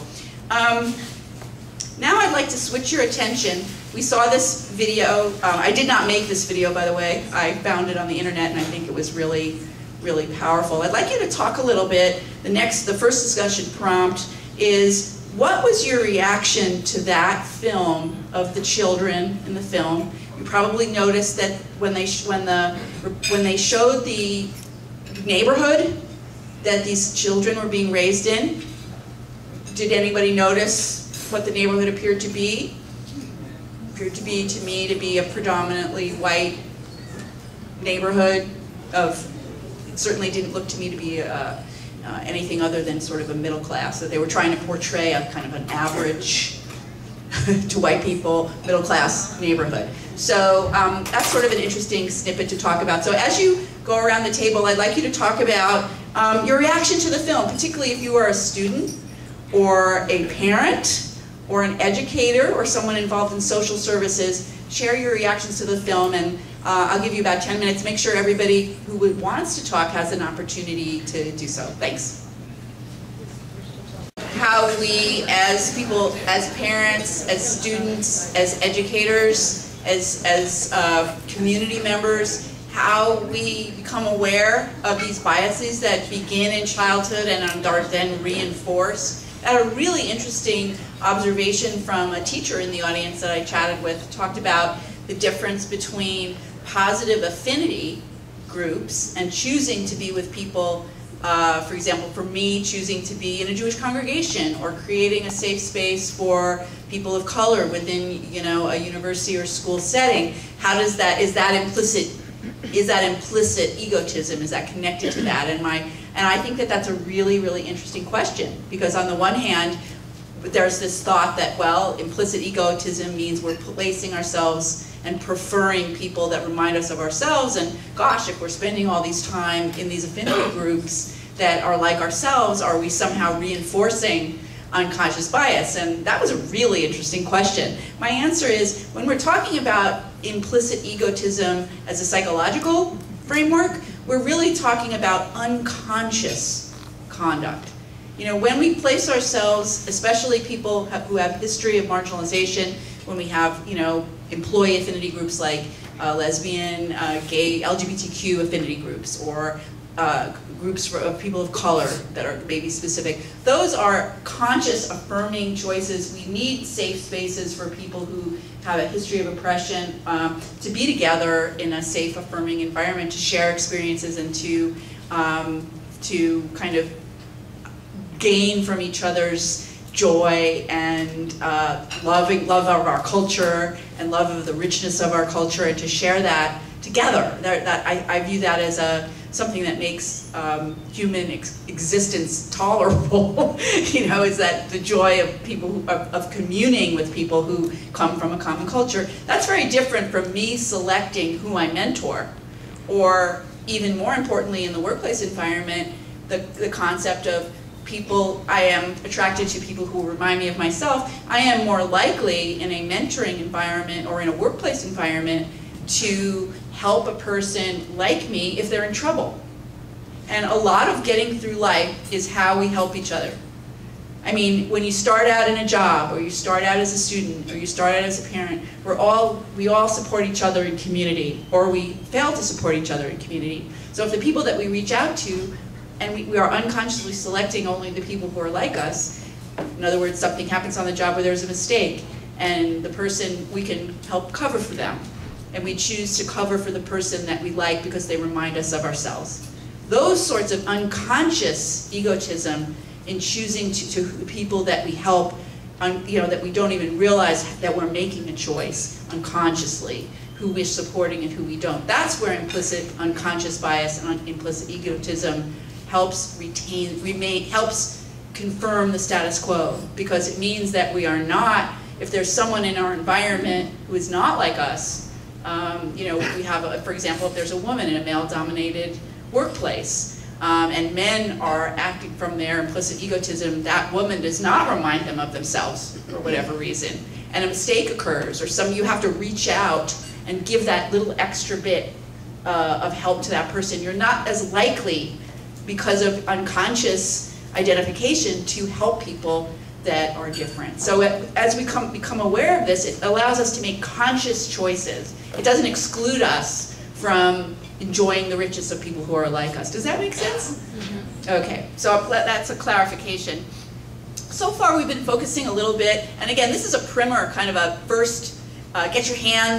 Now I'd like to switch your attention. We saw this video. I did not make this video, by the way. I found it on the internet, and I think it was really, really powerful. I'd like you to talk a little bit. The first discussion prompt is, what was your reaction to that film of the children in the film? You probably noticed that when they showed the neighborhood that these children were being raised in, did anybody notice what the neighborhood appeared to be? Appeared to be, to me, to be a predominantly white neighborhood it certainly didn't look to me to be anything other than sort of a middle class. So they were trying to portray a kind of an average to white people, middle class neighborhood. So that's sort of an interesting snippet to talk about. So as you go around the table, I'd like you to talk about your reaction to the film, particularly if you are a student or a parent or an educator or someone involved in social services. Share your reactions to the film, and I'll give you about 10 minutes. Make sure everybody who wants to talk has an opportunity to do so. Thanks. How we, as people, as parents, as students, as educators, as community members, how we become aware of these biases that begin in childhood and are then reinforced. I had a really interesting observation from a teacher in the audience that I chatted with, talked about the difference between positive affinity groups and choosing to be with people, for example, for me, choosing to be in a Jewish congregation or creating a safe space for people of color within, a university or school setting. How does that, is that implicit egotism? Is that connected to that? And I think that that's a really, really interesting question, because on the one hand, there's this thought that, well, implicit egotism means we're placing ourselves and preferring people that remind us of ourselves, and gosh, if we're spending all these time in these affinity groups that are like ourselves, are we somehow reinforcing unconscious bias? And that was a really interesting question. My answer is, when we're talking about implicit egotism as a psychological framework, we're really talking about unconscious conduct. When we place ourselves, especially people who have history of marginalization, when we have, employee affinity groups like lesbian, gay, LGBTQ affinity groups, or groups of people of color that are maybe specific. Those are conscious, affirming choices. We need safe spaces for people who have a history of oppression to be together in a safe, affirming environment, to share experiences and to kind of gain from each other's joy and love of our culture and love of the richness of our culture, and to share that together. I view that as something that makes human existence tolerable. Is that the joy of people of communing with people who come from a common culture. That's very different from me selecting who I mentor, or even more importantly in the workplace environment, the concept of people, I am attracted to people who remind me of myself. I am more likely in a mentoring environment or in a workplace environment to help a person like me if they're in trouble. And a lot of getting through life is how we help each other. I mean, when you start out in a job, or you start out as a student, or you start out as a parent, we all support each other in community, or we fail to support each other in community. So if the people that we reach out to, and we are unconsciously selecting only the people who are like us, in other words, something happens on the job where there's a mistake, and the person, we can help cover for them. And we choose to cover for the person that we like because they remind us of ourselves. Those sorts of unconscious egotism in choosing to people that we help, that we don't even realize that we're making a choice unconsciously, who we're supporting and who we don't. That's where implicit unconscious bias and implicit egotism helps helps confirm the status quo, because it means that we are not, if there's someone in our environment who is not like us, we have, for example, if there's a woman in a male-dominated workplace, and men are acting from their implicit egotism, that woman does not remind them of themselves for whatever reason, and a mistake occurs, or you have to reach out and give that little extra bit of help to that person. You're not as likely, because of unconscious identification, to help people that are different. So as we become aware of this, it allows us to make conscious choices. It doesn't exclude us from enjoying the richness of people who are like us. Does that make sense? Mm-hmm. Okay, so that's a clarification. So far we've been focusing a little bit, and again, this is a primer, kind of a first, get your hands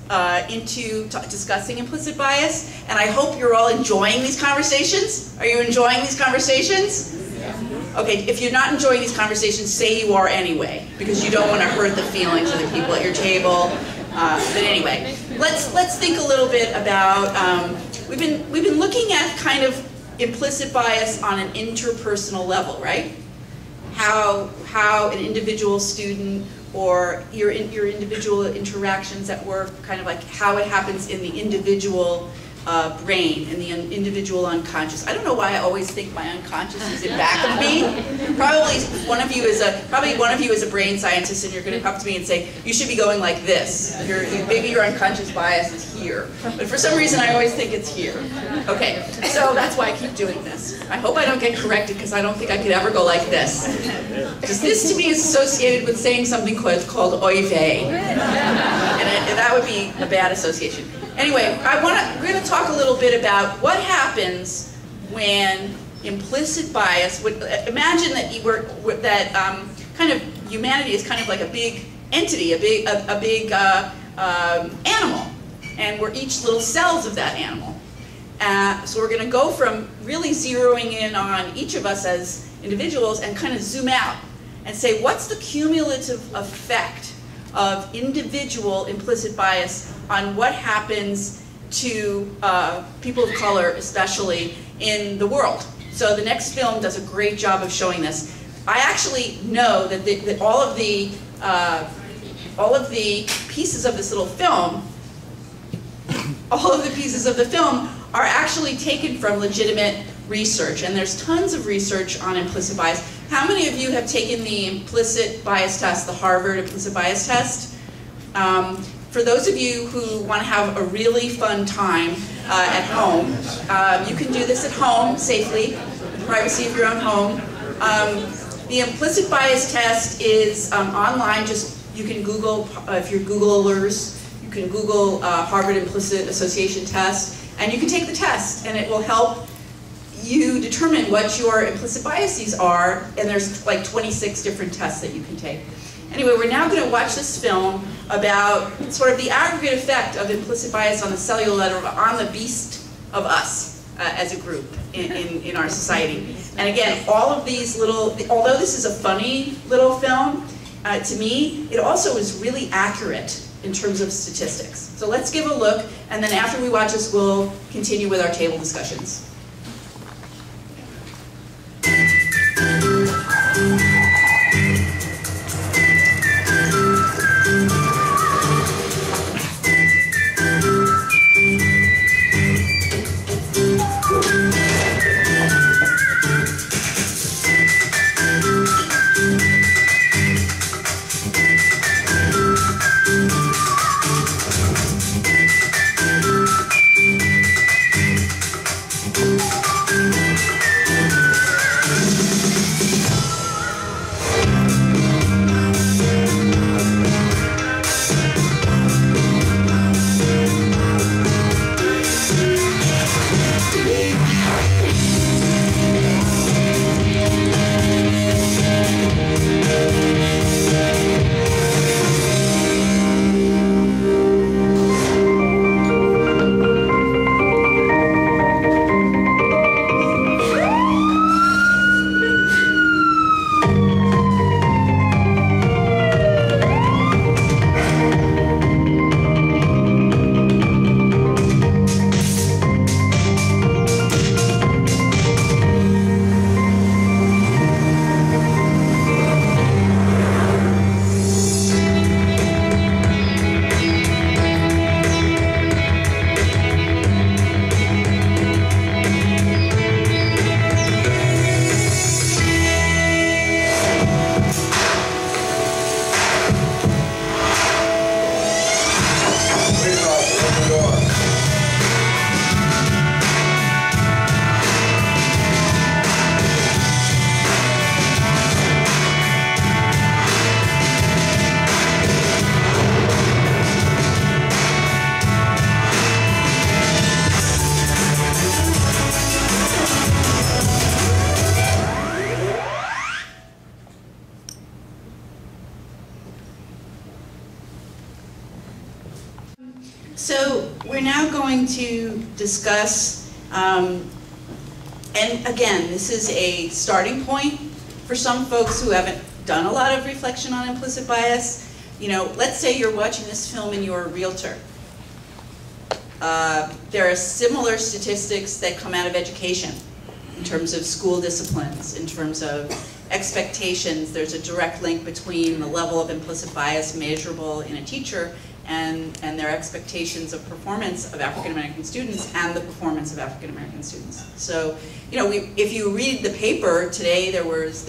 into discussing implicit bias, and I hope you're all enjoying these conversations. Are you enjoying these conversations? Okay, if you're not enjoying these conversations, say you are anyway, because you don't want to hurt the feelings of the people at your table. But anyway, let's think a little bit about, we've been looking at kind of implicit bias on an interpersonal level, right? How an individual student or your individual interactions at work, kind of like how it happens in the individual brain, in the individual unconscious. I don't know why I always think my unconscious is in back of me. Probably one of you is a brain scientist, and you're going to come up to me and say, you should be going like this. Maybe your unconscious bias is here. But for some reason, I always think it's here. Okay, so that's why I keep doing this. I hope I don't get corrected, because I don't think I could ever go like this. Because this to me is associated with saying something called oy vey. And that would be a bad association. Anyway, we're going to talk a little bit about what happens when implicit bias. Imagine that kind of humanity is kind of like a big entity, a big animal, and we're each little cells of that animal. So we're going to go from really zeroing in on each of us as individuals and kind of zoom out and say, what's the cumulative effect of individual implicit bias on what happens to people of color, especially in the world. So the next film does a great job of showing this. I actually know that all of the pieces of this little film, are actually taken from legitimate research, and there's tons of research on implicit bias. How many of you have taken the implicit bias test, the Harvard implicit bias test? For those of you who want to have a really fun time at home, you can do this at home safely, in the privacy of your own home. The implicit bias test is online. You can Google, if you're Googlers, you can Google Harvard Implicit Association Test, and you can take the test, and it will help you determine what your implicit biases are, and there's like 26 different tests that you can take. Anyway, we're now going to watch this film about sort of the aggregate effect of implicit bias on the cellular level, on the beast of us as a group in our society. And again, all of these although this is a funny little film, to me, it also is really accurate in terms of statistics. So let's give a look, and then after we watch this, we'll continue with our table discussions. So we're now going to discuss, and again, this is a starting point for some folks who haven't done a lot of reflection on implicit bias. You know, let's say you're watching this film and you're a realtor. There are similar statistics that come out of education in terms of school disciplines, in terms of expectations. There's a direct link between the level of implicit bias measurable in a teacher and their expectations of performance of African American students and the performance of African American students. So, you know, if you read the paper today, there's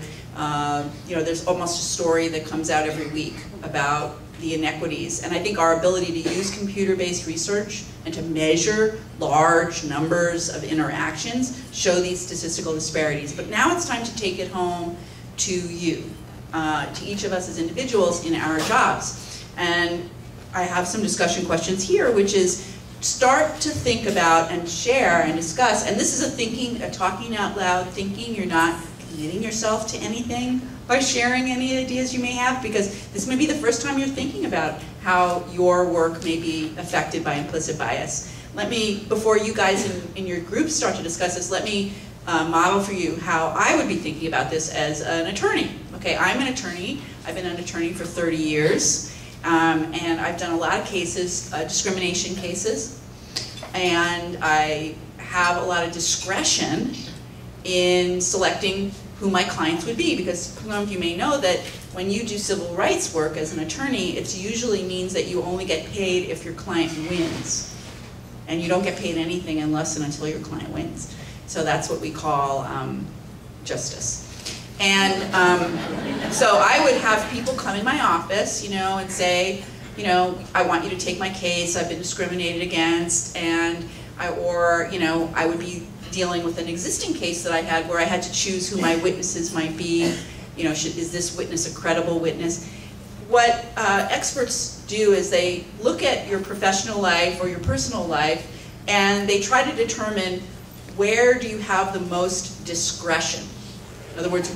almost a story that comes out every week about the inequities. And I think our ability to use computer-based research and to measure large numbers of interactions show these statistical disparities. But now it's time to take it home to you, to each of us as individuals in our jobs. And I have some discussion questions here, which is start to think about and share and discuss. And this is a talking out loud thinking. You're not committing yourself to anything by sharing any ideas you may have, because this may be the first time you're thinking about how your work may be affected by implicit bias. Let me, before you guys in your groups start to discuss this, let me model for you how I would be thinking about this as an attorney. Okay, I'm an attorney. I've been an attorney for 30 years, and I've done a lot of cases, discrimination cases, and I have a lot of discretion in selecting who my clients would be, because some of you may know that when you do civil rights work as an attorney, it usually means that you only get paid if your client wins. And you don't get paid anything unless and until your client wins. So that's what we call justice. And so I would have people come in my office, you know, and say, you know, I want you to take my case, I've been discriminated against, and I would be dealing with an existing case that I had where I had to choose who my witnesses might be. You know, is this witness a credible witness? What experts do is they look at your professional life or your personal life and they try to determine where do you have the most discretion. In other words,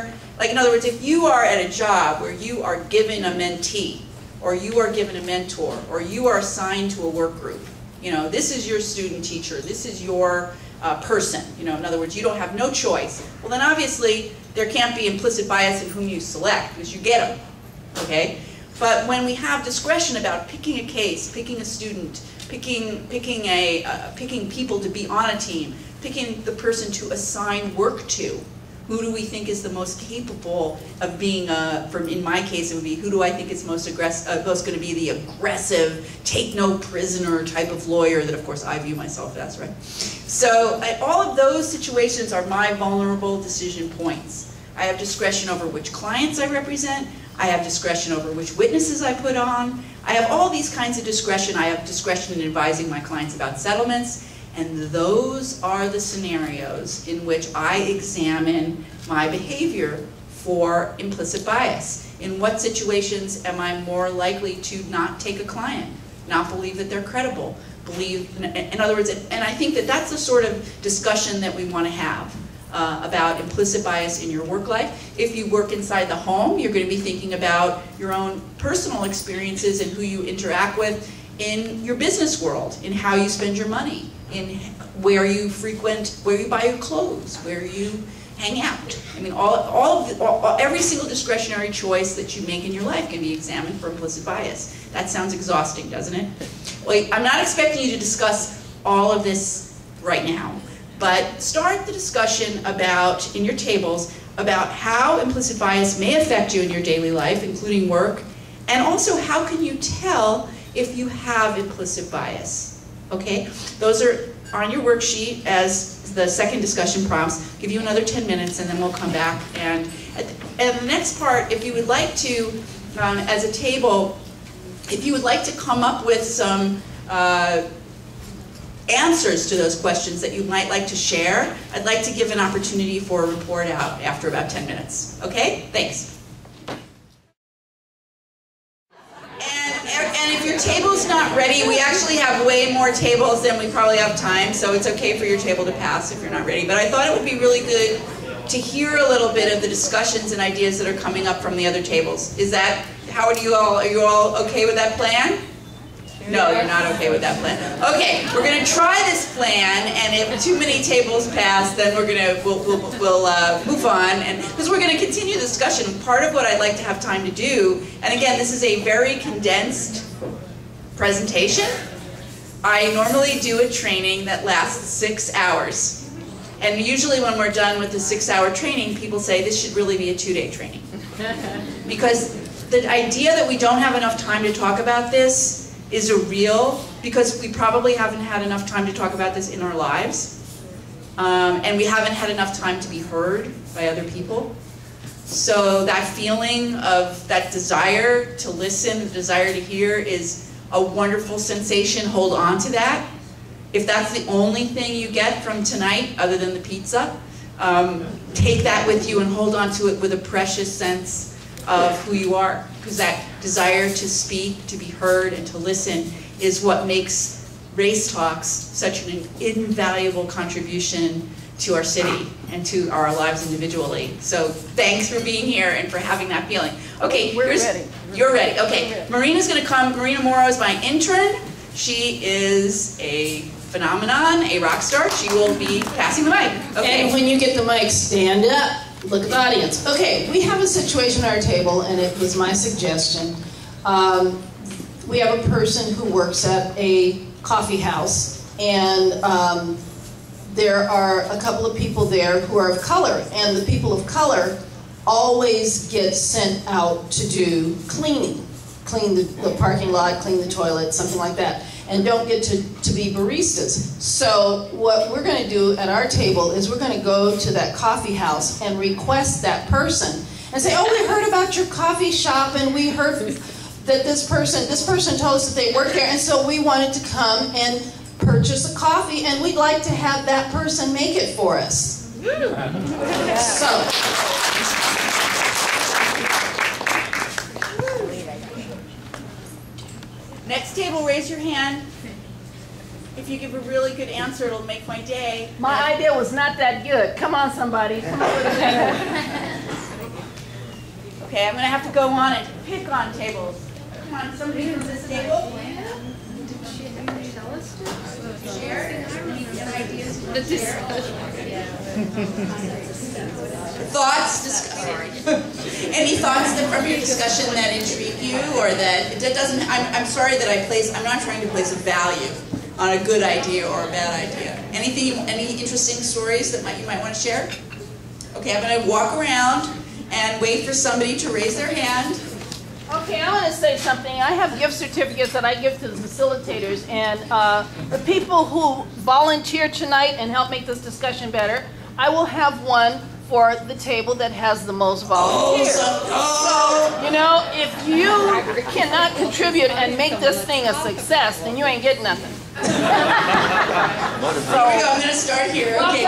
if you are at a job where you are given a mentee, or you are given a mentor, or you are assigned to a work group, you know, this is your student teacher, this is your person, you know, in other words, you don't have no choice. Well, then obviously there can't be implicit bias in whom you select, because you get them, okay? But when we have discretion about picking a case, picking a student, picking people to be on a team, picking the person to assign work to, who do we think is the most capable of being, in my case it would be, who do I think is most going to be the aggressive, take no prisoner type of lawyer that of course I view myself as, right? So all of those situations are my vulnerable decision points. I have discretion over which clients I represent. I have discretion over which witnesses I put on. I have all these kinds of discretion. I have discretion in advising my clients about settlements. And those are the scenarios in which I examine my behavior for implicit bias. In what situations am I more likely to not take a client, not believe that they're credible, in other words, and I think that that's the sort of discussion that we want to have about implicit bias in your work life. If you work inside the home, you're going to be thinking about your own personal experiences and who you interact with in your business world, in how you spend your money, in where you frequent, where you buy your clothes, where you hang out. I mean, every single discretionary choice that you make in your life can be examined for implicit bias. That sounds exhausting, doesn't it? Well, I'm not expecting you to discuss all of this right now, but start the discussion about, in your tables, about how implicit bias may affect you in your daily life, including work, and also how can you tell if you have implicit bias, okay? Those are on your worksheet as the second discussion prompts. Give you another 10 minutes and then we'll come back. And the next part, if you would like to, as a table, if you would like to come up with some answers to those questions that you might like to share, I'd like to give an opportunity for a report out after about 10 minutes. Okay? Thanks. And if your table's not ready, we actually have way more tables than we probably have time, so it's okay for your table to pass if you're not ready. But I thought it would be really good to hear a little bit of the discussions and ideas that are coming up from the other tables. Are you all okay with that plan? No, you're not okay with that plan. Okay, we're going to try this plan, and if too many tables pass, then we'll move on, and because we're going to continue the discussion. Part of what I'd like to have time to do, and again, this is a very condensed presentation. I normally do a training that lasts 6 hours, and usually when we're done with the 6-hour training, people say this should really be a 2-day training, because the idea that we don't have enough time to talk about this is a real, because we probably haven't had enough time to talk about this in our lives, and we haven't had enough time to be heard by other people. So that feeling of that desire to listen, the desire to hear is a wonderful sensation. Hold on to that. If that's the only thing you get from tonight, other than the pizza, take that with you and hold on to it with a precious sense of who you are, because that desire to speak, to be heard, and to listen is what makes Race Talks such an invaluable contribution to our city and to our lives individually. So thanks for being here and for having that feeling. Okay, we're ready. You're ready. Okay, Marina's going to come. Marina Morrow is my intern. She is a phenomenon, a rock star. She will be passing the mic. Okay. And when you get the mic, stand up. Look at the audience. Okay, we have a situation at our table, and it was my suggestion. We have a person who works at a coffee house, and there are a couple of people there who are of color, and the people of color always get sent out to do cleaning. Clean the parking lot, clean the toilet, something like that, and don't get to be baristas. So what we're going to do at our table is we're going to go to that coffee house and request that person and say, oh, we heard about your coffee shop, and we heard that this person told us that they work there, and so we wanted to come and purchase a coffee, and we'd like to have that person make it for us. So. Next table, raise your hand. If you give a really good answer, it'll make my day. My idea was not that good. Come on, somebody. Come on with a Okay, I'm going to have to go on and pick on tables. Come on, somebody from this table. Share. Thoughts? Any thoughts from your discussion that intrigue you, or that doesn't? I'm sorry that I'm not trying to place a value on a good idea or a bad idea. Any interesting stories that you might want to share? Okay, I'm going to walk around and wait for somebody to raise their hand. Okay, I want to say something. I have gift certificates that I give to the facilitators, and the people who volunteer tonight and help make this discussion better, I will have one for the table that has the most volunteers. So, you know, if you cannot contribute and make this thing a success, then you ain't getting nothing. Here we go, I'm going to start here. Okay.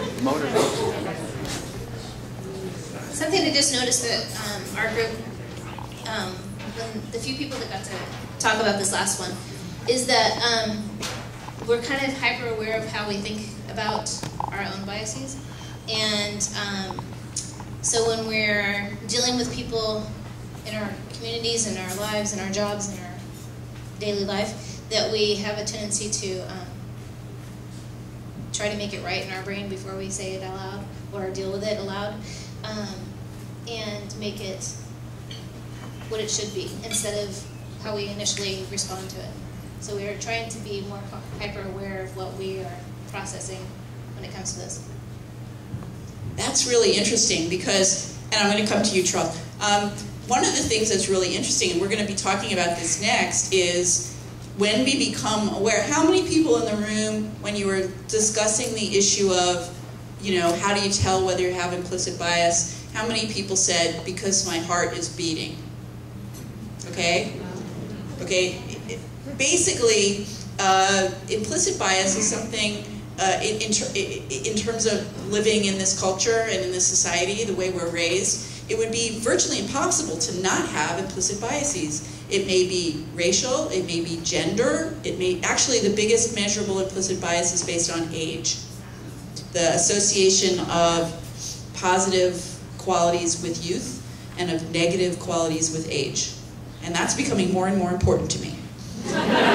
Something I just noticed that our group, when the few people that got to talk about this last one, is that we're kind of hyper aware of how we think about our own biases. And so when we're dealing with people in our communities, in our lives, in our jobs, in our daily life, that we have a tendency to try to make it right in our brain before we say it out loud or deal with it aloud, and make it what it should be instead of how we initially respond to it. So we are trying to be more hyper aware of what we are processing when it comes to this. That's really interesting because, and I'm going to come to you, Charles. One of the things that's really interesting, and we're going to be talking about this next, is when we become aware. How many people in the room, when you were discussing the issue of, you know, how do you tell whether you have implicit bias, how many people said, because my heart is beating? Okay? Okay? Basically, implicit bias is something in terms of living in this culture and in this society, the way we're raised, it would be virtually impossible to not have implicit biases. It may be racial, it may be gender, it may, actually the biggest measurable implicit bias is based on age. The association of positive qualities with youth and of negative qualities with age. And that's becoming more and more important to me.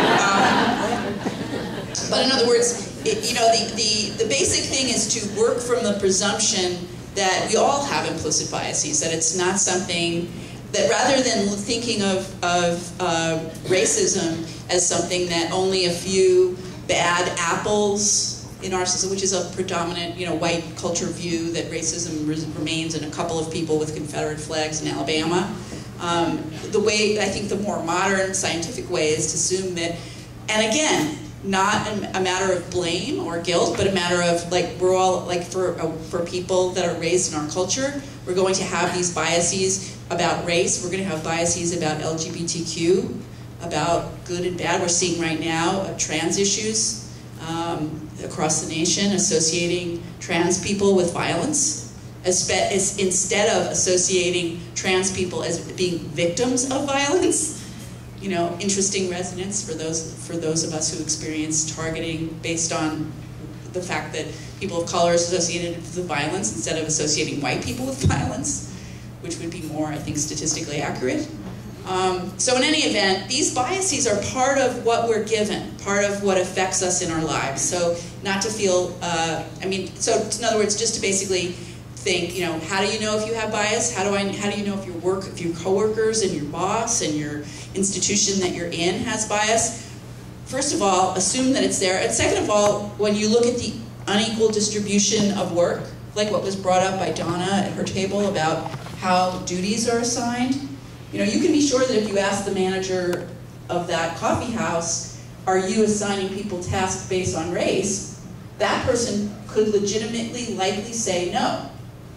But in other words, the basic thing is to work from the presumption that we all have implicit biases, that it's not something that, rather than thinking of racism as something that only a few bad apples in our society, which is a predominant, white culture view, that racism remains in a couple of people with Confederate flags in Alabama. The way, I think the more modern scientific way is to assume that, and again, not a matter of blame or guilt, but a matter of, like, we're all, like, for people that are raised in our culture, we're going to have these biases about race, we're going to have biases about LGBTQ, about good and bad. We're seeing right now trans issues across the nation, associating trans people with violence, instead of associating trans people as being victims of violence. Interesting resonance for those of us who experience targeting based on the fact that people of color are associated with violence instead of associating white people with violence, which would be more, I think, statistically accurate. So in any event, these biases are part of what we're given, part of what affects us in our lives. So not to feel, so in other words, just to basically think, how do you know if you have bias? How do you know if your coworkers and your boss and your institution that you're in has bias? First of all, assume that it's there. And second of all, when you look at the unequal distribution of work, like what was brought up by Donna at her table about how duties are assigned, you can be sure that if you ask the manager of that coffee house, are you assigning people tasks based on race, that person could legitimately, likely say no.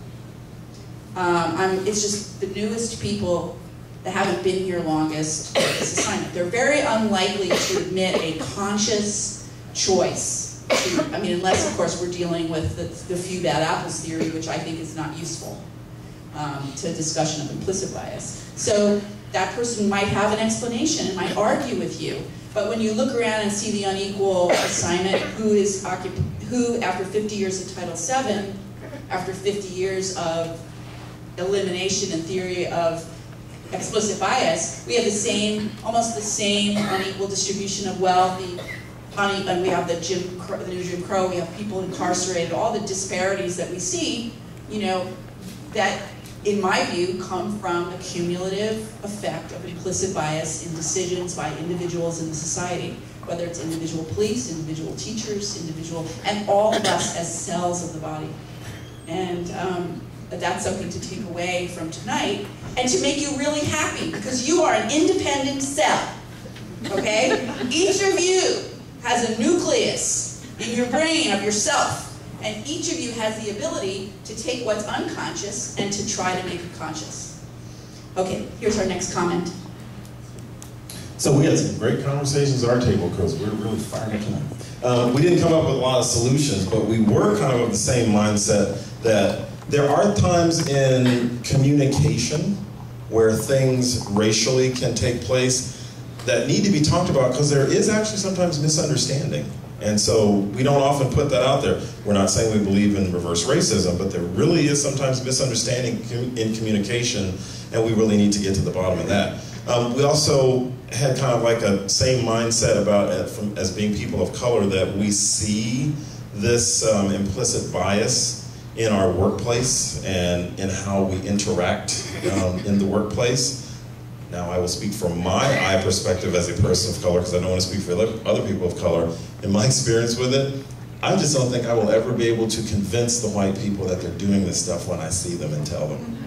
It's just the newest people that haven't been here longest for this assignment. They're very unlikely to admit a conscious choice. Unless, of course, we're dealing with the few bad apples theory, which I think is not useful to a discussion of implicit bias. So that person might have an explanation and might argue with you. But when you look around and see the unequal assignment, who after 50 years of Title VII, after 50 years of elimination and theory of explicit bias, we have almost the same unequal distribution of wealth, and we have the new Jim Crow, we have people incarcerated, all the disparities that we see, that, in my view, come from a cumulative effect of implicit bias in decisions by individuals in the society, whether it's individual police, individual teachers, and all of us as cells of the body. And that's something to take away from tonight, and to make you really happy, because you are an independent cell, okay? Each of you has a nucleus in your brain of yourself, and each of you has the ability to take what's unconscious and to try to make it conscious. Okay, here's our next comment. So we had some great conversations at our table because we were really fired up tonight. We didn't come up with a lot of solutions, but we were kind of the same mindset that there are times in communication where things racially can take place that need to be talked about because there is actually sometimes misunderstanding. And so we don't often put that out there. We're not saying we believe in reverse racism, but there really is sometimes misunderstanding in communication, and we really need to get to the bottom of that. We also had kind of like a same mindset about as being people of color, that we see this implicit bias in our workplace and in how we interact in the workplace. Now, I will speak from my eye perspective as a person of color, because I don't want to speak for other people of color. In my experience with it, I just don't think I will ever be able to convince the white people that they're doing this stuff when I see them and tell them.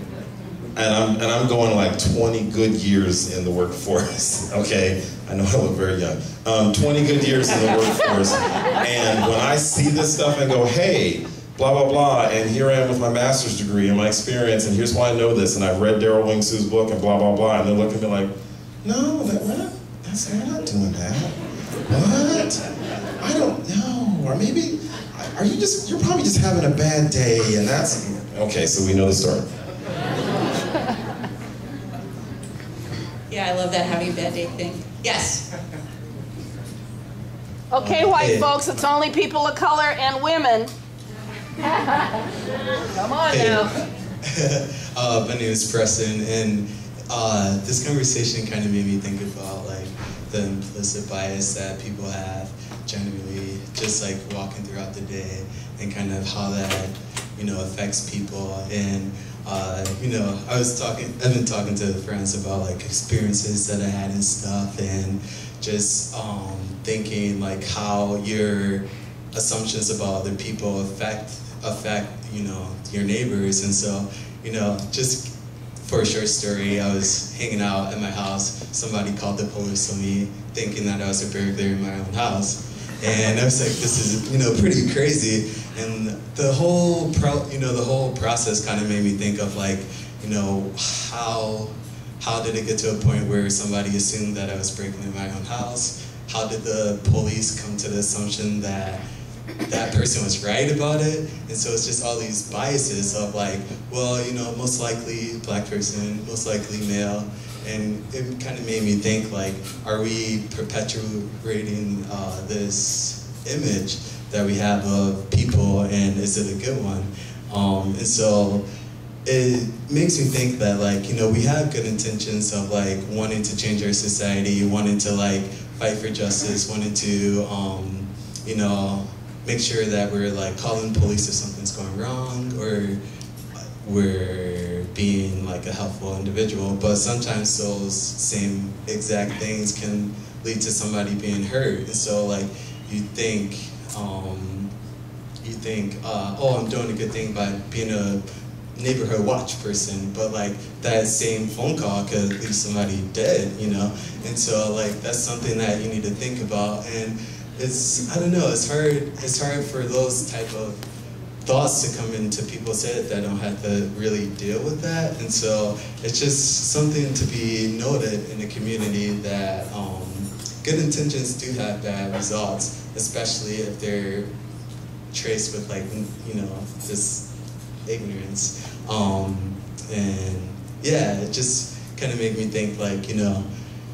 And I'm going like 20 good years in the workforce, okay? I know I look very young. 20 good years in the workforce, and when I see this stuff and go, hey, blah, blah, blah, and here I am with my master's degree and my experience, and here's why I know this, and I've read Daryl Wing Sue's book, and blah, blah, blah, and they're looking at me like, no, we're not doing that. What? I don't know, or maybe, you're probably just having a bad day, and that's, okay, so we know the story. Yeah, I love that having a bad day thing. Yes? Okay, white folks, it's only people of color and women. Come on now. My name is Preston, and this conversation kind of made me think about like the implicit bias that people have generally, just like walking throughout the day, and kind of how that, you know, affects people. And you know, I've been talking to friends about like experiences that I had and stuff, and just thinking like how your assumptions about other people affect you know, your neighbors. And so, you know, just for a short story, I was hanging out at my house. Somebody called the police on me, thinking that I was a burglar in my own house. And I was like, this is, you know, pretty crazy. And the whole process kind of made me think of like, you know, how did it get to a point where somebody assumed that I was breaking in my own house? How did the police come to the assumption that that person was right about it? And so it's just all these biases of like, well, you know, most likely black person, most likely male. And it kind of made me think like, are we perpetuating this image that we have of people, and is it a good one? And so it makes me think that like, you know, we have good intentions of like wanting to change our society, wanting to like fight for justice, wanting to, you know, make sure that we're like calling police if something's going wrong, or we're being like a helpful individual. But sometimes those same exact things can lead to somebody being hurt. And so like you think, oh, I'm doing a good thing by being a neighborhood watch person, but like that same phone call could leave somebody dead, you know? And so like that's something that you need to think about. And it's, I don't know, it's hard for those type of thoughts to come into people's head that don't have to really deal with that. And so it's just something to be noted in the community that good intentions do have bad results, especially if they're traced with like, you know, this ignorance. And yeah, it just kind of made me think like, you know,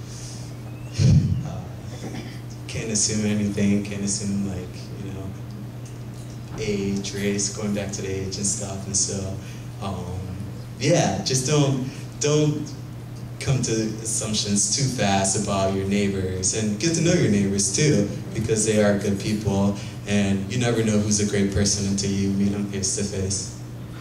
can't assume anything, can't assume like, you know, age, race, going back to the age and stuff. And so, yeah, just don't come to assumptions too fast about your neighbors, and get to know your neighbors too, because they are good people, and you never know who's a great person until you meet them face to face.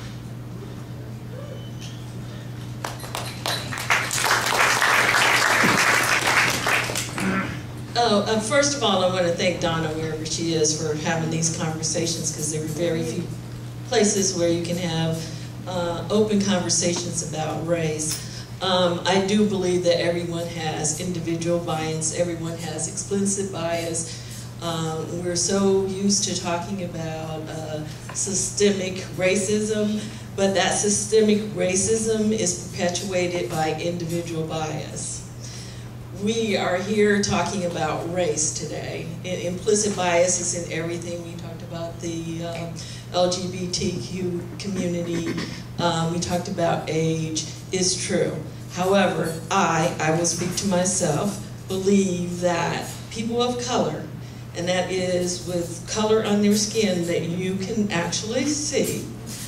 First of all, I want to thank Donna, wherever she is, for having these conversations, because there are very few places where you can have open conversations about race. I do believe that everyone has individual bias, everyone has explicit bias. We're so used to talking about systemic racism, but that systemic racism is perpetuated by individual bias. We are here talking about race today. Implicit bias is in everything. We talked about the LGBTQ community. We talked about age. Is true. However, I will speak to myself, believe that people of color, and that is with color on their skin that you can actually see,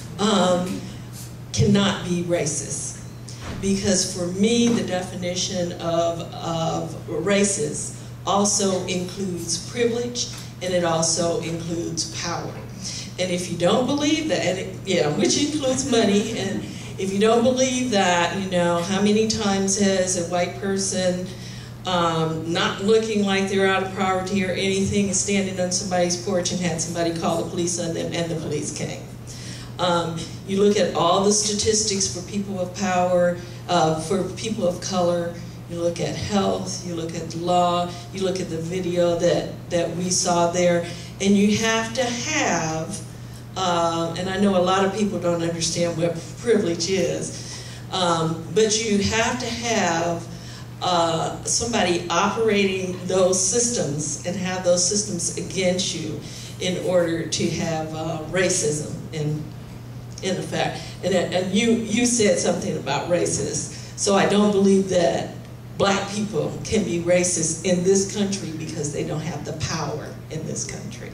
cannot be racist. Because for me, the definition of racist also includes privilege, and it also includes power. And if you don't believe that, and which includes money, and if you don't believe that, you know, how many times has a white person not looking like they're out of poverty or anything, is standing on somebody's porch and had somebody call the police on them, and the police came? You look at all the statistics for people of power, for people of color. You look at health, you look at law, you look at the video that we saw there, and you have to have, and I know a lot of people don't understand what privilege is, but you have to have somebody operating those systems and have those systems against you in order to have racism in effect. And you said something about racist. So I don't believe that black people can be racist in this country because they don't have the power in this country.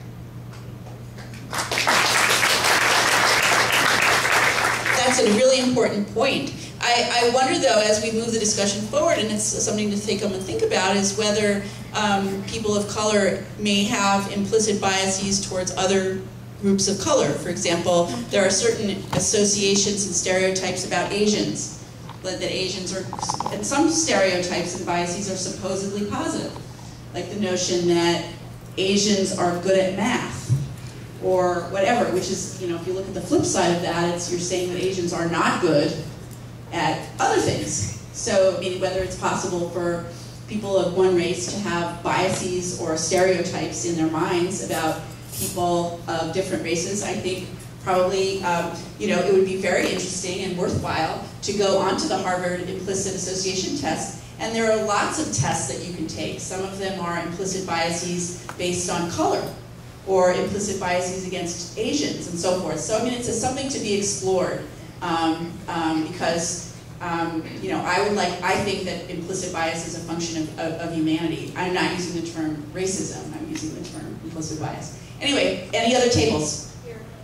That's a really important point. I wonder though, as we move the discussion forward, and it's something to take and think about, is whether people of color may have implicit biases towards other groups of color. For example, there are certain associations and stereotypes about Asians, that Asians are, and some stereotypes and biases are supposedly positive, like the notion that Asians are good at math, or whatever, which is, you know, if you look at the flip side of that, it's you're saying that Asians are not good at other things. So, I mean, whether it's possible for people of one race to have biases or stereotypes in their minds about people of different races, I think probably, you know, it would be very interesting and worthwhile to go onto the Harvard Implicit Association test. And there are lots of tests that you can take. Some of them are implicit biases based on color, or implicit biases against Asians, and so forth. So, I mean, it's something to be explored, because, you know, I think that implicit bias is a function of humanity. I'm not using the term racism, I'm using the term implicit bias. Anyway, any other tables?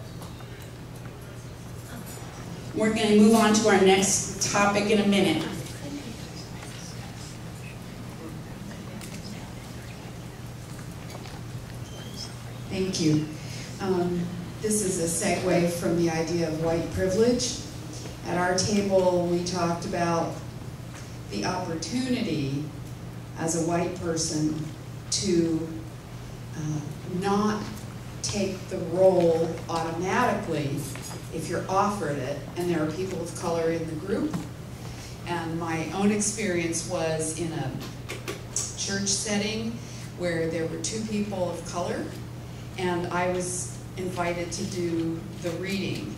We're going to move on to our next topic in a minute. Thank you. This is a segue from the idea of white privilege. At our table, we talked about the opportunity as a white person to not take the role automatically if you're offered it, and there are people of color in the group. And my own experience was in a church setting where there were two people of color, and I was invited to do the reading.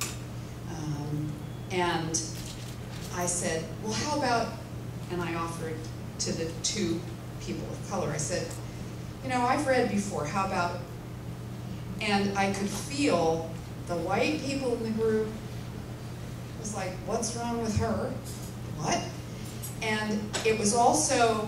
And I said, well, how about, and I offered to the two people of color, I said, you know, I've read before, how about, and I could feel the white people in the group was like, what's wrong with her? What? And it was also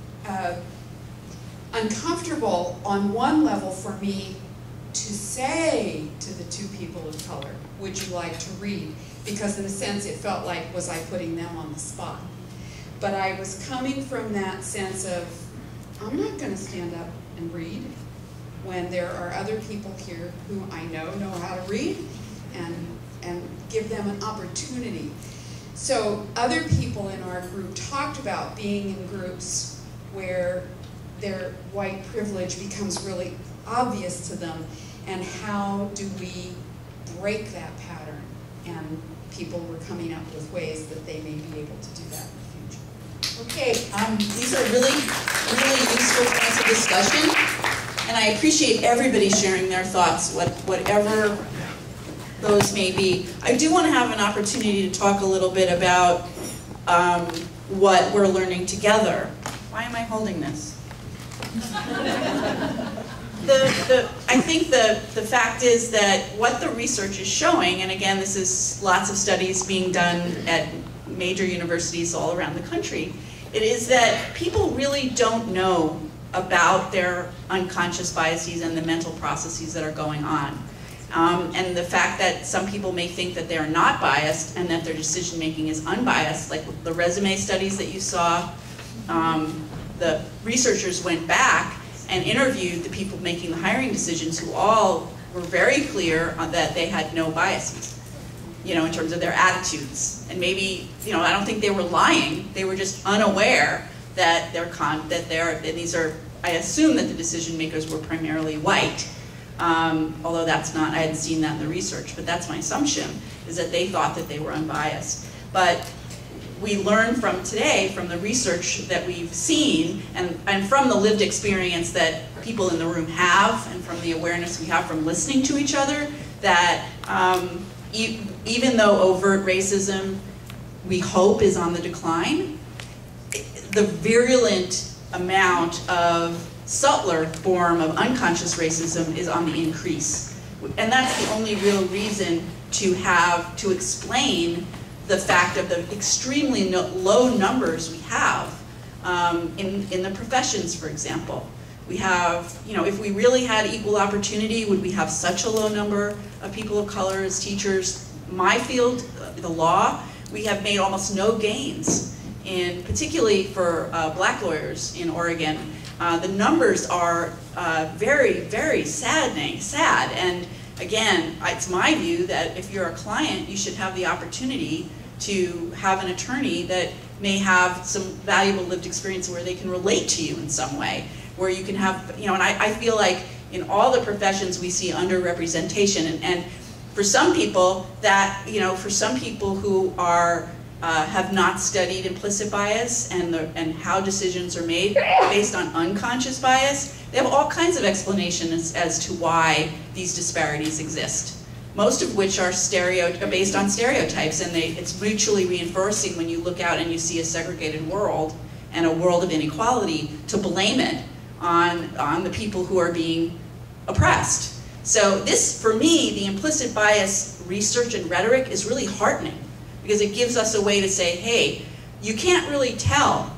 uncomfortable on one level for me to say to the two people of color, would you like to read? Because in a sense it felt like, was I putting them on the spot? But I was coming from that sense of, I'm not going to stand up and read when there are other people here who I know how to read, and give them an opportunity. So other people in our group talked about being in groups where their white privilege becomes really obvious to them, and how do we break that pattern? And people were coming up with ways that they may be able to do that in the future. Okay, these are really, really useful points of discussion, and I appreciate everybody sharing their thoughts, whatever those may be. I do want to have an opportunity to talk a little bit about what we're learning together. Why am I holding this? I think the fact is that what the research is showing, and again, this is lots of studies being done at major universities all around the country, it is that people really don't know about their unconscious biases and the mental processes that are going on. And the fact that some people may think that they are not biased and that their decision making is unbiased, like the resume studies that you saw, the researchers went back and interviewed the people making the hiring decisions, who all were very clear that they had no biases, you know, in terms of their attitudes. And maybe, you know, I don't think they were lying, they were just unaware that these are, I assume that the decision makers were primarily white. Although that's not, I hadn't seen that in the research, but that's my assumption, is that they thought that they were unbiased. But we learn from today, from the research that we've seen, and from the lived experience that people in the room have, and from the awareness we have from listening to each other, that even though overt racism, we hope, is on the decline, the virulent amount of subtler form of unconscious racism is on the increase. And that's the only real reason to explain the fact of the extremely low numbers we have in the professions, for example. We have, you know, if we really had equal opportunity, would we have such a low number of people of color as teachers? My field, the law, we have made almost no gains, particularly for black lawyers in Oregon. The numbers are very, very sad. And again, it's my view that if you're a client, you should have the opportunity to have an attorney that may have some valuable lived experience where they can relate to you in some way, where you can have, and I feel like in all the professions we see underrepresentation, and for some people that, for some people who are have not studied implicit bias and how decisions are made based on unconscious bias, they have all kinds of explanations as to why these disparities exist. Most of which are based on stereotypes, and it's mutually reinforcing when you look out and you see a segregated world and a world of inequality, to blame it on the people who are being oppressed. So this, for me, the implicit bias research and rhetoric is really heartening, because it gives us a way to say, hey, you can't really tell.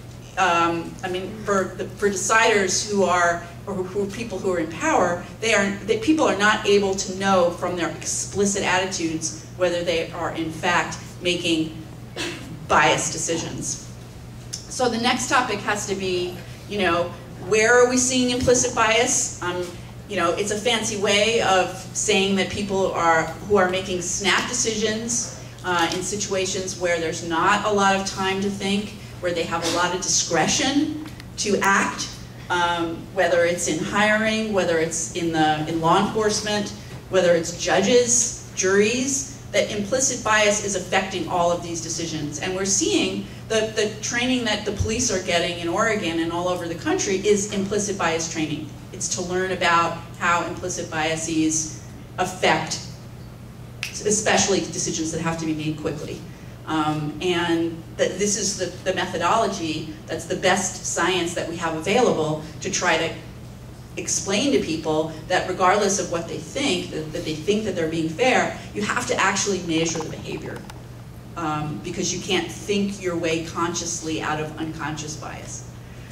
For deciders who are, or who people who are in power, people are not able to know from their explicit attitudes whether they are in fact making biased decisions. So the next topic has to be, where are we seeing implicit bias? It's a fancy way of saying that people who are making snap decisions in situations where there's not a lot of time to think, where they have a lot of discretion to act, whether it's in hiring, whether it's in law enforcement, whether it's judges, juries, that implicit bias is affecting all of these decisions. And we're seeing the training that the police are getting in Oregon and all over the country is implicit bias training. It's to learn about how implicit biases affect especially decisions that have to be made quickly. And that this is the methodology that's the best science that we have available to try to explain to people that regardless of what they think, that they think that they're being fair, you have to actually measure the behavior. Because you can't think your way consciously out of unconscious bias.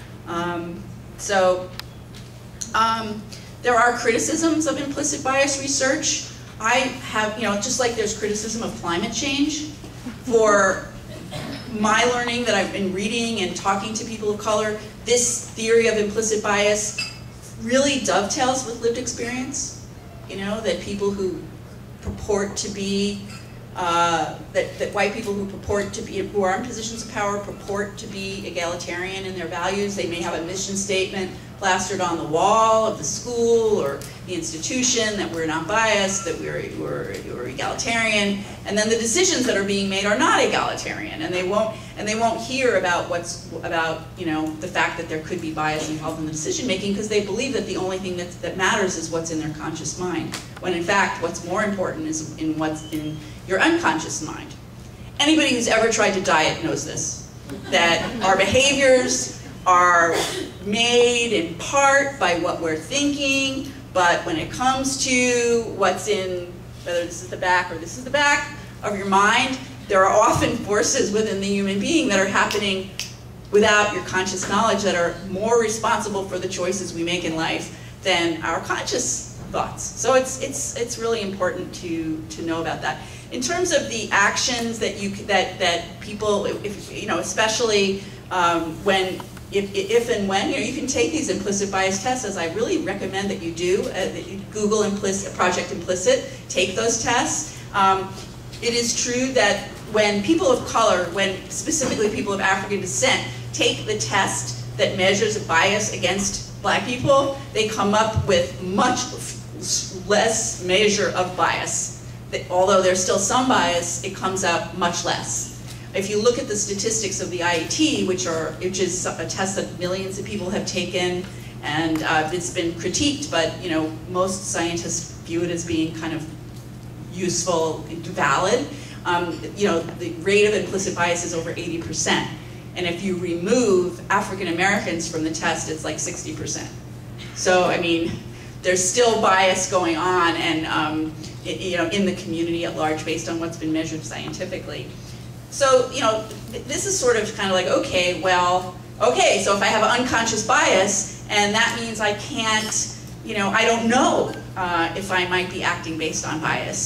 There are criticisms of implicit bias research. I have, just like there's criticism of climate change, for my learning that I've been reading and talking to people of color, this theory of implicit bias really dovetails with lived experience. That people who purport to be, that white people who are in positions of power purport to be egalitarian in their values. They may have a mission statement plastered on the wall of the school or the institution that we're not biased, that we're egalitarian, and then the decisions that are being made are not egalitarian, and they won't hear about the fact that there could be bias involved in the decision making, because they believe that the only thing that matters is what's in their conscious mind, when in fact what's more important is what's in your unconscious mind. Anybody who's ever tried to diet knows this, that our behaviors are made in part by what we're thinking, but when it comes to what's in, whether this is the back or this is the back of your mind, there are often forces within the human being that are happening without your conscious knowledge that are more responsible for the choices we make in life than our conscious thoughts. So it's really important to know about that. In terms of the actions that people, especially when if and when you can take these implicit bias tests, as I really recommend that you do. Google Project Implicit, take those tests. It is true that when people of color, when specifically people of African descent, take the test that measures bias against black people, they come up with much less measure of bias. Although there's still some bias, it comes out much less. If you look at the statistics of the IET, which is a test that millions of people have taken, and it's been critiqued, but most scientists view it as being kind of useful and valid. The rate of implicit bias is over 80%, and if you remove African Americans from the test, it's like 60%. So I mean, there's still bias going on, and in the community at large, based on what's been measured scientifically. So, this is sort of kind of like, okay, so if I have an unconscious bias, and that means I can't, I don't know if I might be acting based on bias.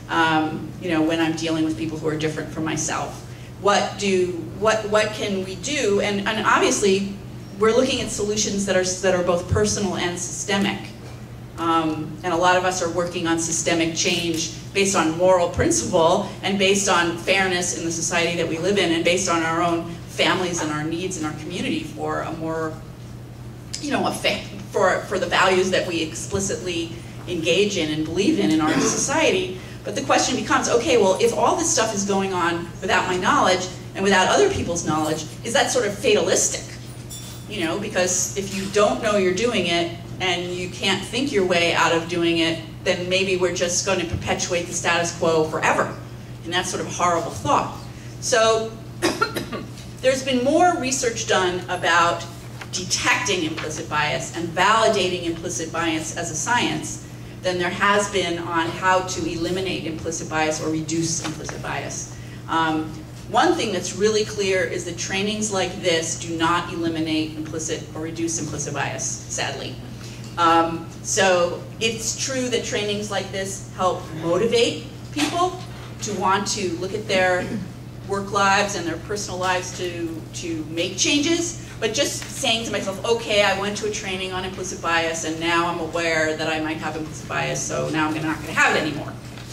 you know, when I'm dealing with people who are different from myself. What can we do? And obviously, we're looking at solutions that are both personal and systemic. And a lot of us are working on systemic change based on moral principle and based on fairness in the society that we live in and based on our own families and our needs in our community for a more, you know, for the values that we explicitly engage in and believe in our society. But the question becomes, okay, well, if all this stuff is going on without my knowledge and without other people's knowledge, is that sort of fatalistic? You know, because if you don't know you're doing it and you can't think your way out of doing it, then maybe we're just going to perpetuate the status quo forever. And that's sort of a horrible thought. So there's been more research done about detecting implicit bias and validating implicit bias as a science than there has been on how to eliminate implicit bias or reduce implicit bias. One thing that's really clear is that trainings like this do not eliminate implicit or reduce implicit bias, sadly. So it's true that trainings like this help motivate people to want to look at their work lives and their personal lives to make changes. But just saying to myself, okay, I went to a training on implicit bias and now I'm aware that I might have implicit bias, so now I'm not going to have it anymore.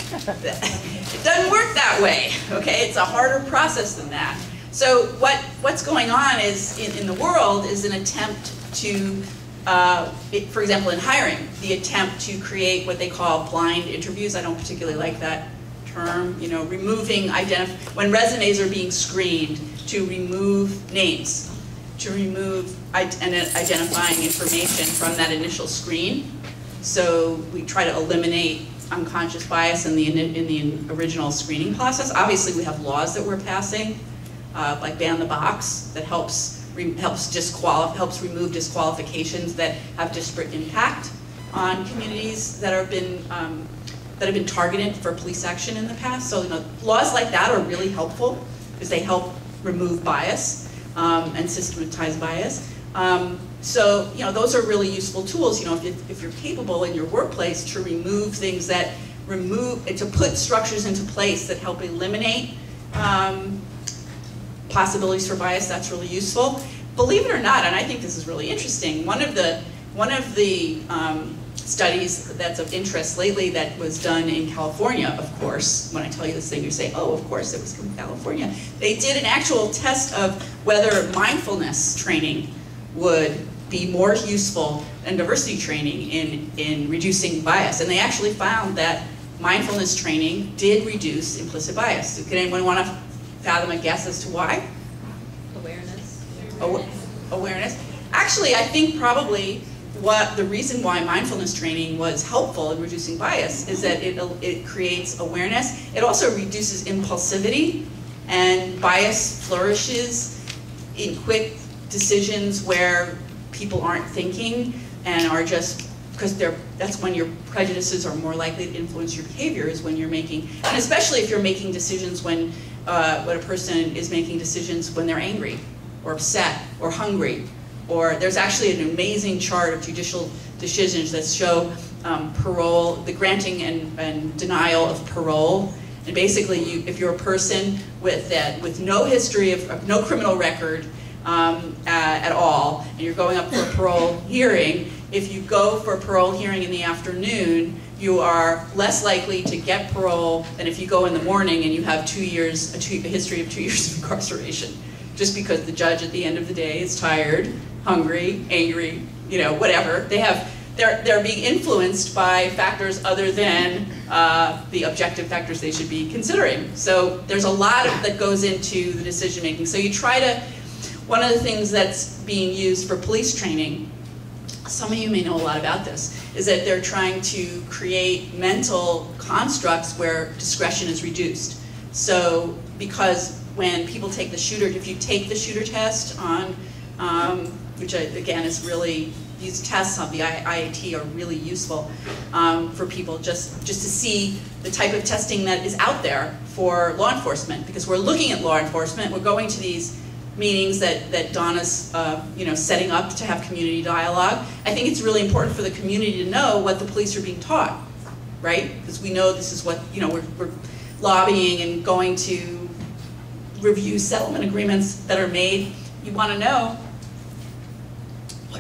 It doesn't work that way, okay? It's a harder process than that. So what's going on is, in the world, is an attempt to, for example, in hiring, the attempt to create what they call blind interviews. I don't particularly like that term, you know, removing, when resumes are being screened, to remove names, to remove identifying information from that initial screen. So we try to eliminate unconscious bias in the original screening process. Obviously, we have laws that we're passing, like Ban the Box, that helps remove disqualifications that have disparate impact on communities that have been targeted for police action in the past. So, you know, laws like that are really helpful because they help remove bias and systematize bias. So, you know, those are really useful tools, you know, if you're capable in your workplace to remove things that to put structures into place that help eliminate possibilities for bias, that's really useful. Believe it or not, and I think this is really interesting, one of the studies that's of interest lately that was done in California, of course, when I tell you this thing, you say, oh, of course, it was from California. They did an actual test of whether mindfulness training would be more useful than diversity training in reducing bias. And they actually found that mindfulness training did reduce implicit bias. Can anyone want to fathom a guess as to why? Awareness. Awareness. Actually, I think probably the reason why mindfulness training was helpful in reducing bias is that it creates awareness. It also reduces impulsivity, and bias flourishes in quick decisions where people aren't thinking and are just, because that's when your prejudices are more likely to influence your behavior, is when you're making, and especially if you're making decisions when a person is making decisions when they're angry or upset or hungry. Or there's actually an amazing chart of judicial decisions that show parole, the granting and denial of parole. And basically, if you're a person with no history of no criminal record at all, and you're going up for a parole hearing, if you go for a parole hearing in the afternoon, you are less likely to get parole than if you go in the morning and you have 2 years, a history of 2 years of incarceration. Just because the judge at the end of the day is tired, hungry, angry, you know, whatever. They're being influenced by factors other than the objective factors they should be considering. So there's a lot that goes into the decision making. So you try to, one of the things that's being used for police training, some of you may know a lot about this, is that they're trying to create mental constructs where discretion is reduced. So because when people take the shooter, if you take the shooter test on, which again is really, these tests on the IAT are really useful for people just to see the type of testing that is out there for law enforcement, because we're looking at law enforcement, we're going to these meetings that Donna's setting up to have community dialogue. I think it's really important for the community to know what the police are being taught. right? Because we know this is what, we're lobbying and going to review settlement agreements that are made. You want to know, what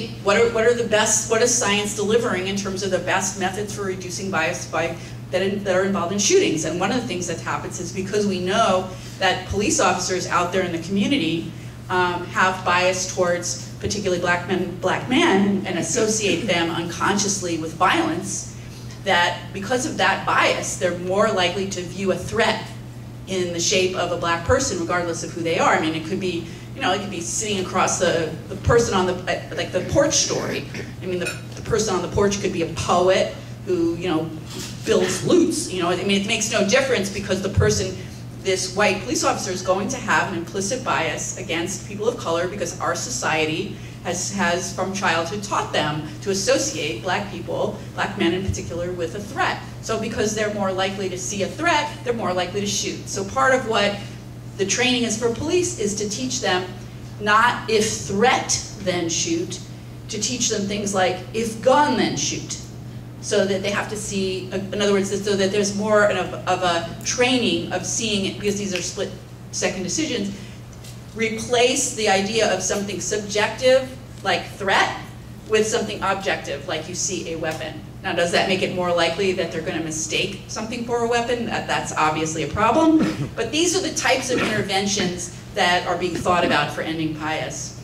is science delivering in terms of the best methods for reducing bias that are involved in shootings? And one of the things that happens is because we know that police officers out there in the community have bias towards particularly black men and associate them unconsciously with violence, that because of that bias, they're more likely to view a threat in the shape of a black person, regardless of who they are. I mean, it could be, it could be sitting across the person on like the porch story. I mean, the person on the porch could be a poet who, builds lutes. I mean, it makes no difference because the person, this white police officer, is going to have an implicit bias against people of color because our society has from childhood taught them to associate black people, black men in particular, with a threat. So because they're more likely to see a threat, they're more likely to shoot. So part of what the training is for police is to teach them not if threat, then shoot, to teach them things like if gun, then shoot. So that they have to see, in other words, so that there's more of a training of seeing it, because these are split-second decisions, replace the idea of something subjective, like threat, with something objective, like you see a weapon. Now, does that make it more likely that they're going to mistake something for a weapon? That's obviously a problem. But these are the types of interventions that are being thought about for ending bias.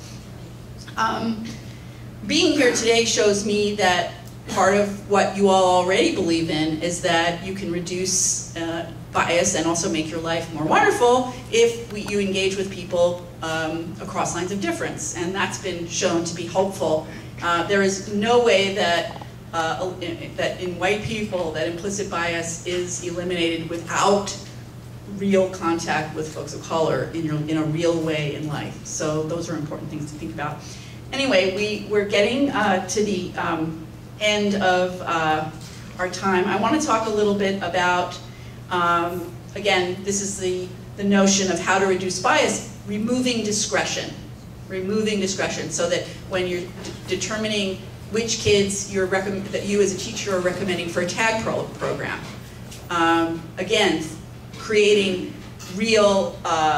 Being here today shows me that part of what you all already believe in is that you can reduce bias and also make your life more wonderful if you engage with people across lines of difference. And that's been shown to be helpful. There is no way that in white people that implicit bias is eliminated without real contact with folks of color in a real way in life. So those are important things to think about. Anyway, we're getting to the end of our time. I want to talk a little bit about, again, this is the notion of how to reduce bias, removing discretion. Removing discretion, so that when you're determining which kids that you as a teacher are recommending for a tag program. Again, creating real,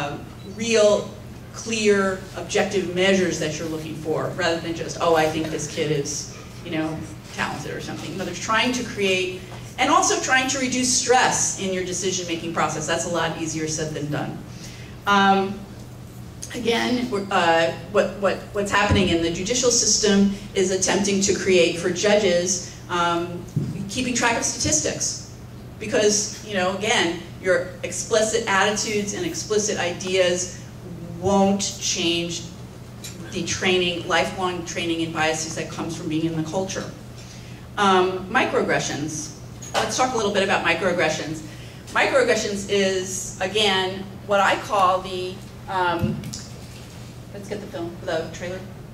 clear, objective measures that you're looking for, rather than just, oh, I think this kid is, talented or something. They're trying to create, and also trying to reduce stress in your decision-making process. That's a lot easier said than done. Again, what's happening in the judicial system is attempting to create for judges keeping track of statistics, because again, your explicit attitudes and explicit ideas won't change the training, lifelong training in biases that comes from being in the culture. Microaggressions. Let's talk a little bit about microaggressions. Microaggressions is, again, what I call the let's get the trailer.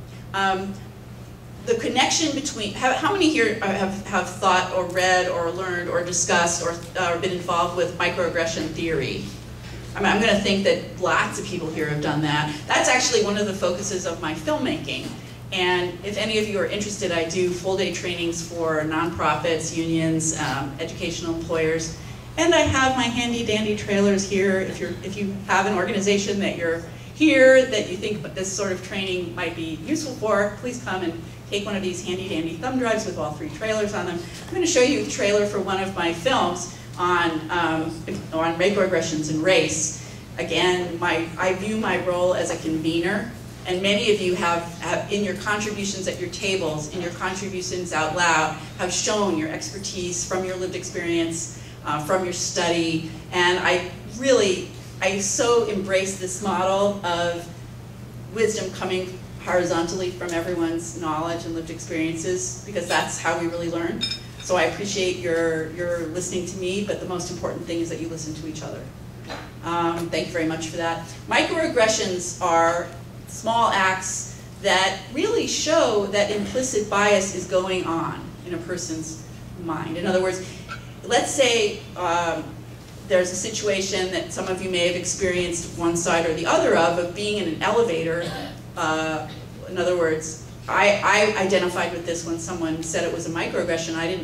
The connection between, how many here have thought or read or learned or discussed or been involved with microaggression theory? I'm going to think that lots of people here have done that. That's actually one of the focuses of my filmmaking. And if any of you are interested, I do full-day trainings for nonprofits, unions, educational employers, and I have my handy-dandy trailers here. If you have an organization that you're here that you think this sort of training might be useful for, please come and take one of these handy-dandy thumb drives with all 3 trailers on them. I'm going to show you a trailer for one of my films on microaggressions and race. Again, I view my role as a convener, and many of you have in your contributions at your tables, in your contributions out loud, have shown your expertise from your lived experience, from your study, and I so embrace this model of wisdom coming horizontally from everyone's knowledge and lived experiences, because that's how we really learn. So I appreciate your listening to me, but the most important thing is that you listen to each other. Thank you very much for that. Microaggressions are small acts that really show that implicit bias is going on in a person's mind. In other words, let's say there's a situation that some of you may have experienced one side or the other of being in an elevator. In other words, I identified with this when someone said it was a microaggression. I didn't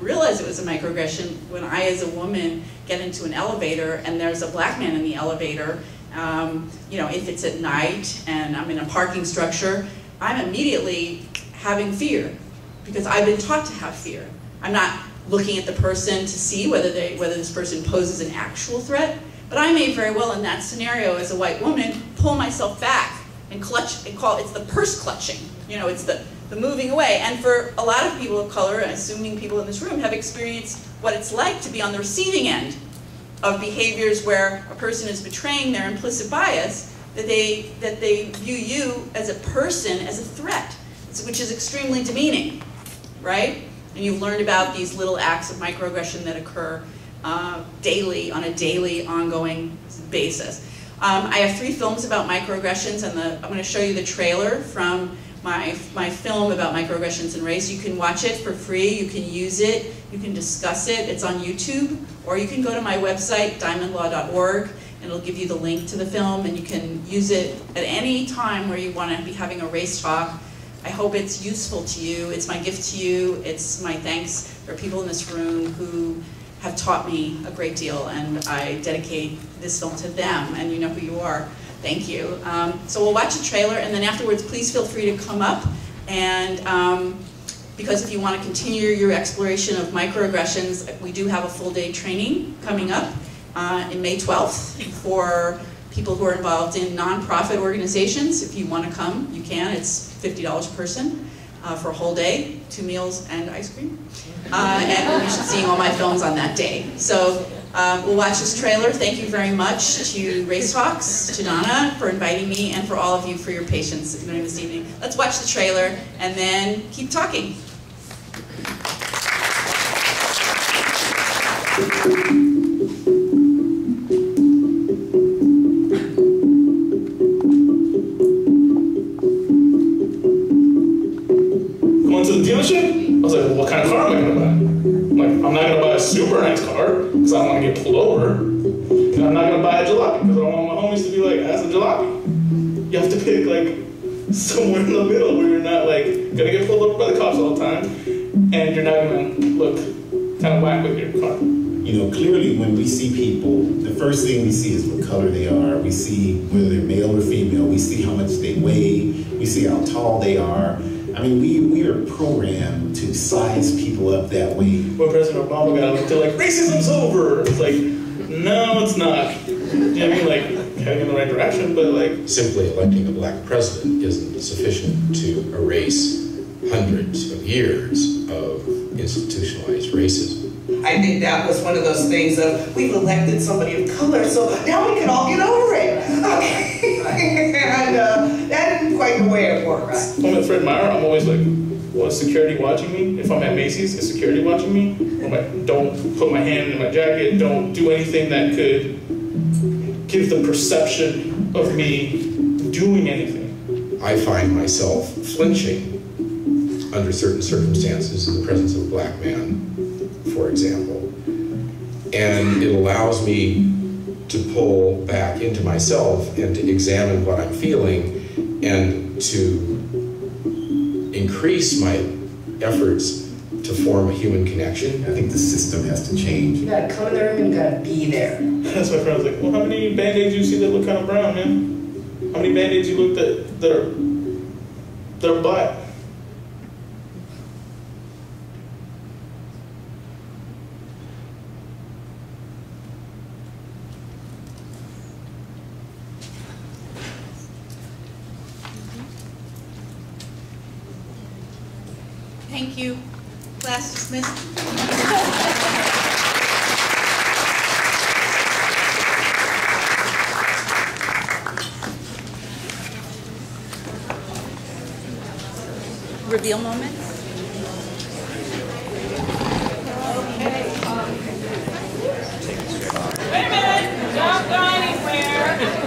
realize it was a microaggression when I, as a woman, get into an elevator and there's a black man in the elevator. You know, if it's at night and I'm in a parking structure, I'm immediately having fear because I've been taught to have fear. I'm not looking at the person to see whether this person poses an actual threat, but I may very well in that scenario as a white woman pull myself back and clutch and call it's the purse clutching. You know, it's the moving away. And for a lot of people of color, assuming people in this room have experienced what it's like to be on the receiving end of behaviors where a person is betraying their implicit bias, that they view you as a person as a threat, which is extremely demeaning, right? And you've learned about these little acts of microaggression that occur daily, on a daily, ongoing basis. I have 3 films about microaggressions, and I'm going to show you the trailer from my film about microaggressions and race. You can watch it for free, you can use it, you can discuss it. It's on YouTube, or you can go to my website, diamondlaw.org, and it'll give you the link to the film, and you can use it at any time where you want to be having a race talk. I hope it's useful to you. It's my gift to you. It's my thanks for people in this room who have taught me a great deal, and I dedicate this film to them, and you know who you are. Thank you. So we'll watch the trailer, and then afterwards, please feel free to come up, and because if you want to continue your exploration of microaggressions, we do have a full-day training coming up in May 12th for people who are involved in nonprofit organizations. If you want to come, you can. It's $50 a person for a whole day, 2 meals and ice cream. And you should see all my films on that day. So we'll watch this trailer. Thank you very much to Race Talks, to Donna for inviting me, and for all of you for your patience during this evening. Let's watch the trailer and then keep talking. Going to the dealership, I was like, well, what kind of car am I going to buy? I'm like, I'm not going to buy a super nice car because I don't want to get pulled over. And I'm not going to buy a jalopy because I don't want my homies to be like, that's a jalopy. You have to pick like somewhere in the middle where you're not like going to get pulled over by the cops all the time, and you're not going to look kind of whack with your car. You know, clearly when we see people, the first thing we see is what color they are. We see whether they're male or female. We see how much they weigh. We see how tall they are. I mean, we are programmed to size people up that way. When President Obama got elected, like, racism's over. It's like, no, it's not. You know what I mean? Like, heading in the right direction, but like... Simply electing a black president isn't sufficient to erase hundreds of years of institutionalized racism. I think that was one of those things of, we've elected somebody of color, so now we can all get over it. Okay. And that isn't quite the way it works. When I'm at Fred Meyer, I'm always like, well, is security watching me? If I'm at Macy's, is security watching me? I'm like, don't put my hand in my jacket, don't do anything that could give the perception of me doing anything. I find myself flinching under certain circumstances in the presence of a black man, for example. And it allows me to pull back into myself and to examine what I'm feeling and to increase my efforts to form a human connection. I think the system has to change. You gotta come in the room and you gotta be there. That's my friend was like, well, how many Band-Aids you see that look kind of brown, man? How many Band-Aids you look that are black? Thank you. Class dismissed. Reveal moment. Wait a minute! Don't go anywhere!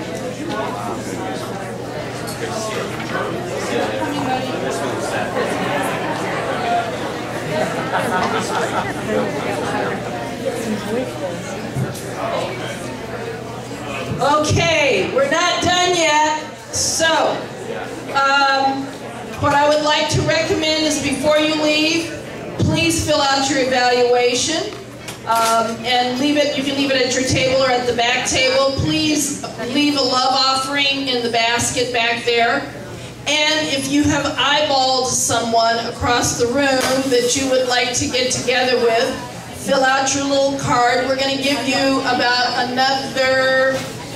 Okay, we're not done yet. So, what I would like to recommend is before you leave, please fill out your evaluation and leave it. You can leave it at your table or at the back table. Please leave a love offering in the basket back there. And if you have eyeballed someone across the room that you would like to get together with, fill out your little card. We're going to give you about another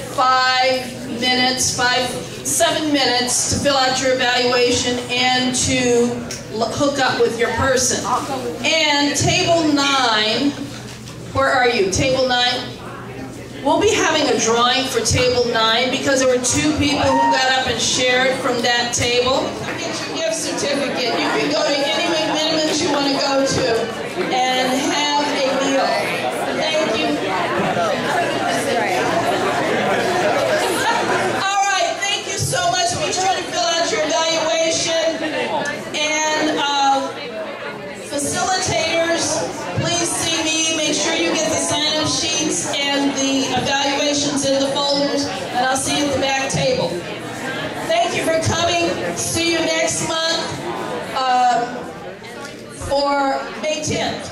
7 minutes to fill out your evaluation and to hook up with your person. And table 9, where are you? Table 9? We'll be having a drawing for table 9 because there were 2 people who got up and shared from that table. Get your gift certificate. You can go to any McMinimans you want to go to and have a meal. Thank you. All right, thank you so much. Be sure to fill out your evaluation. And facilitators, please see me. Make sure you get the sign-up sheets and the evaluations in the folders, and I'll see you at the back table. Thank you for coming. See you next month for May 10th.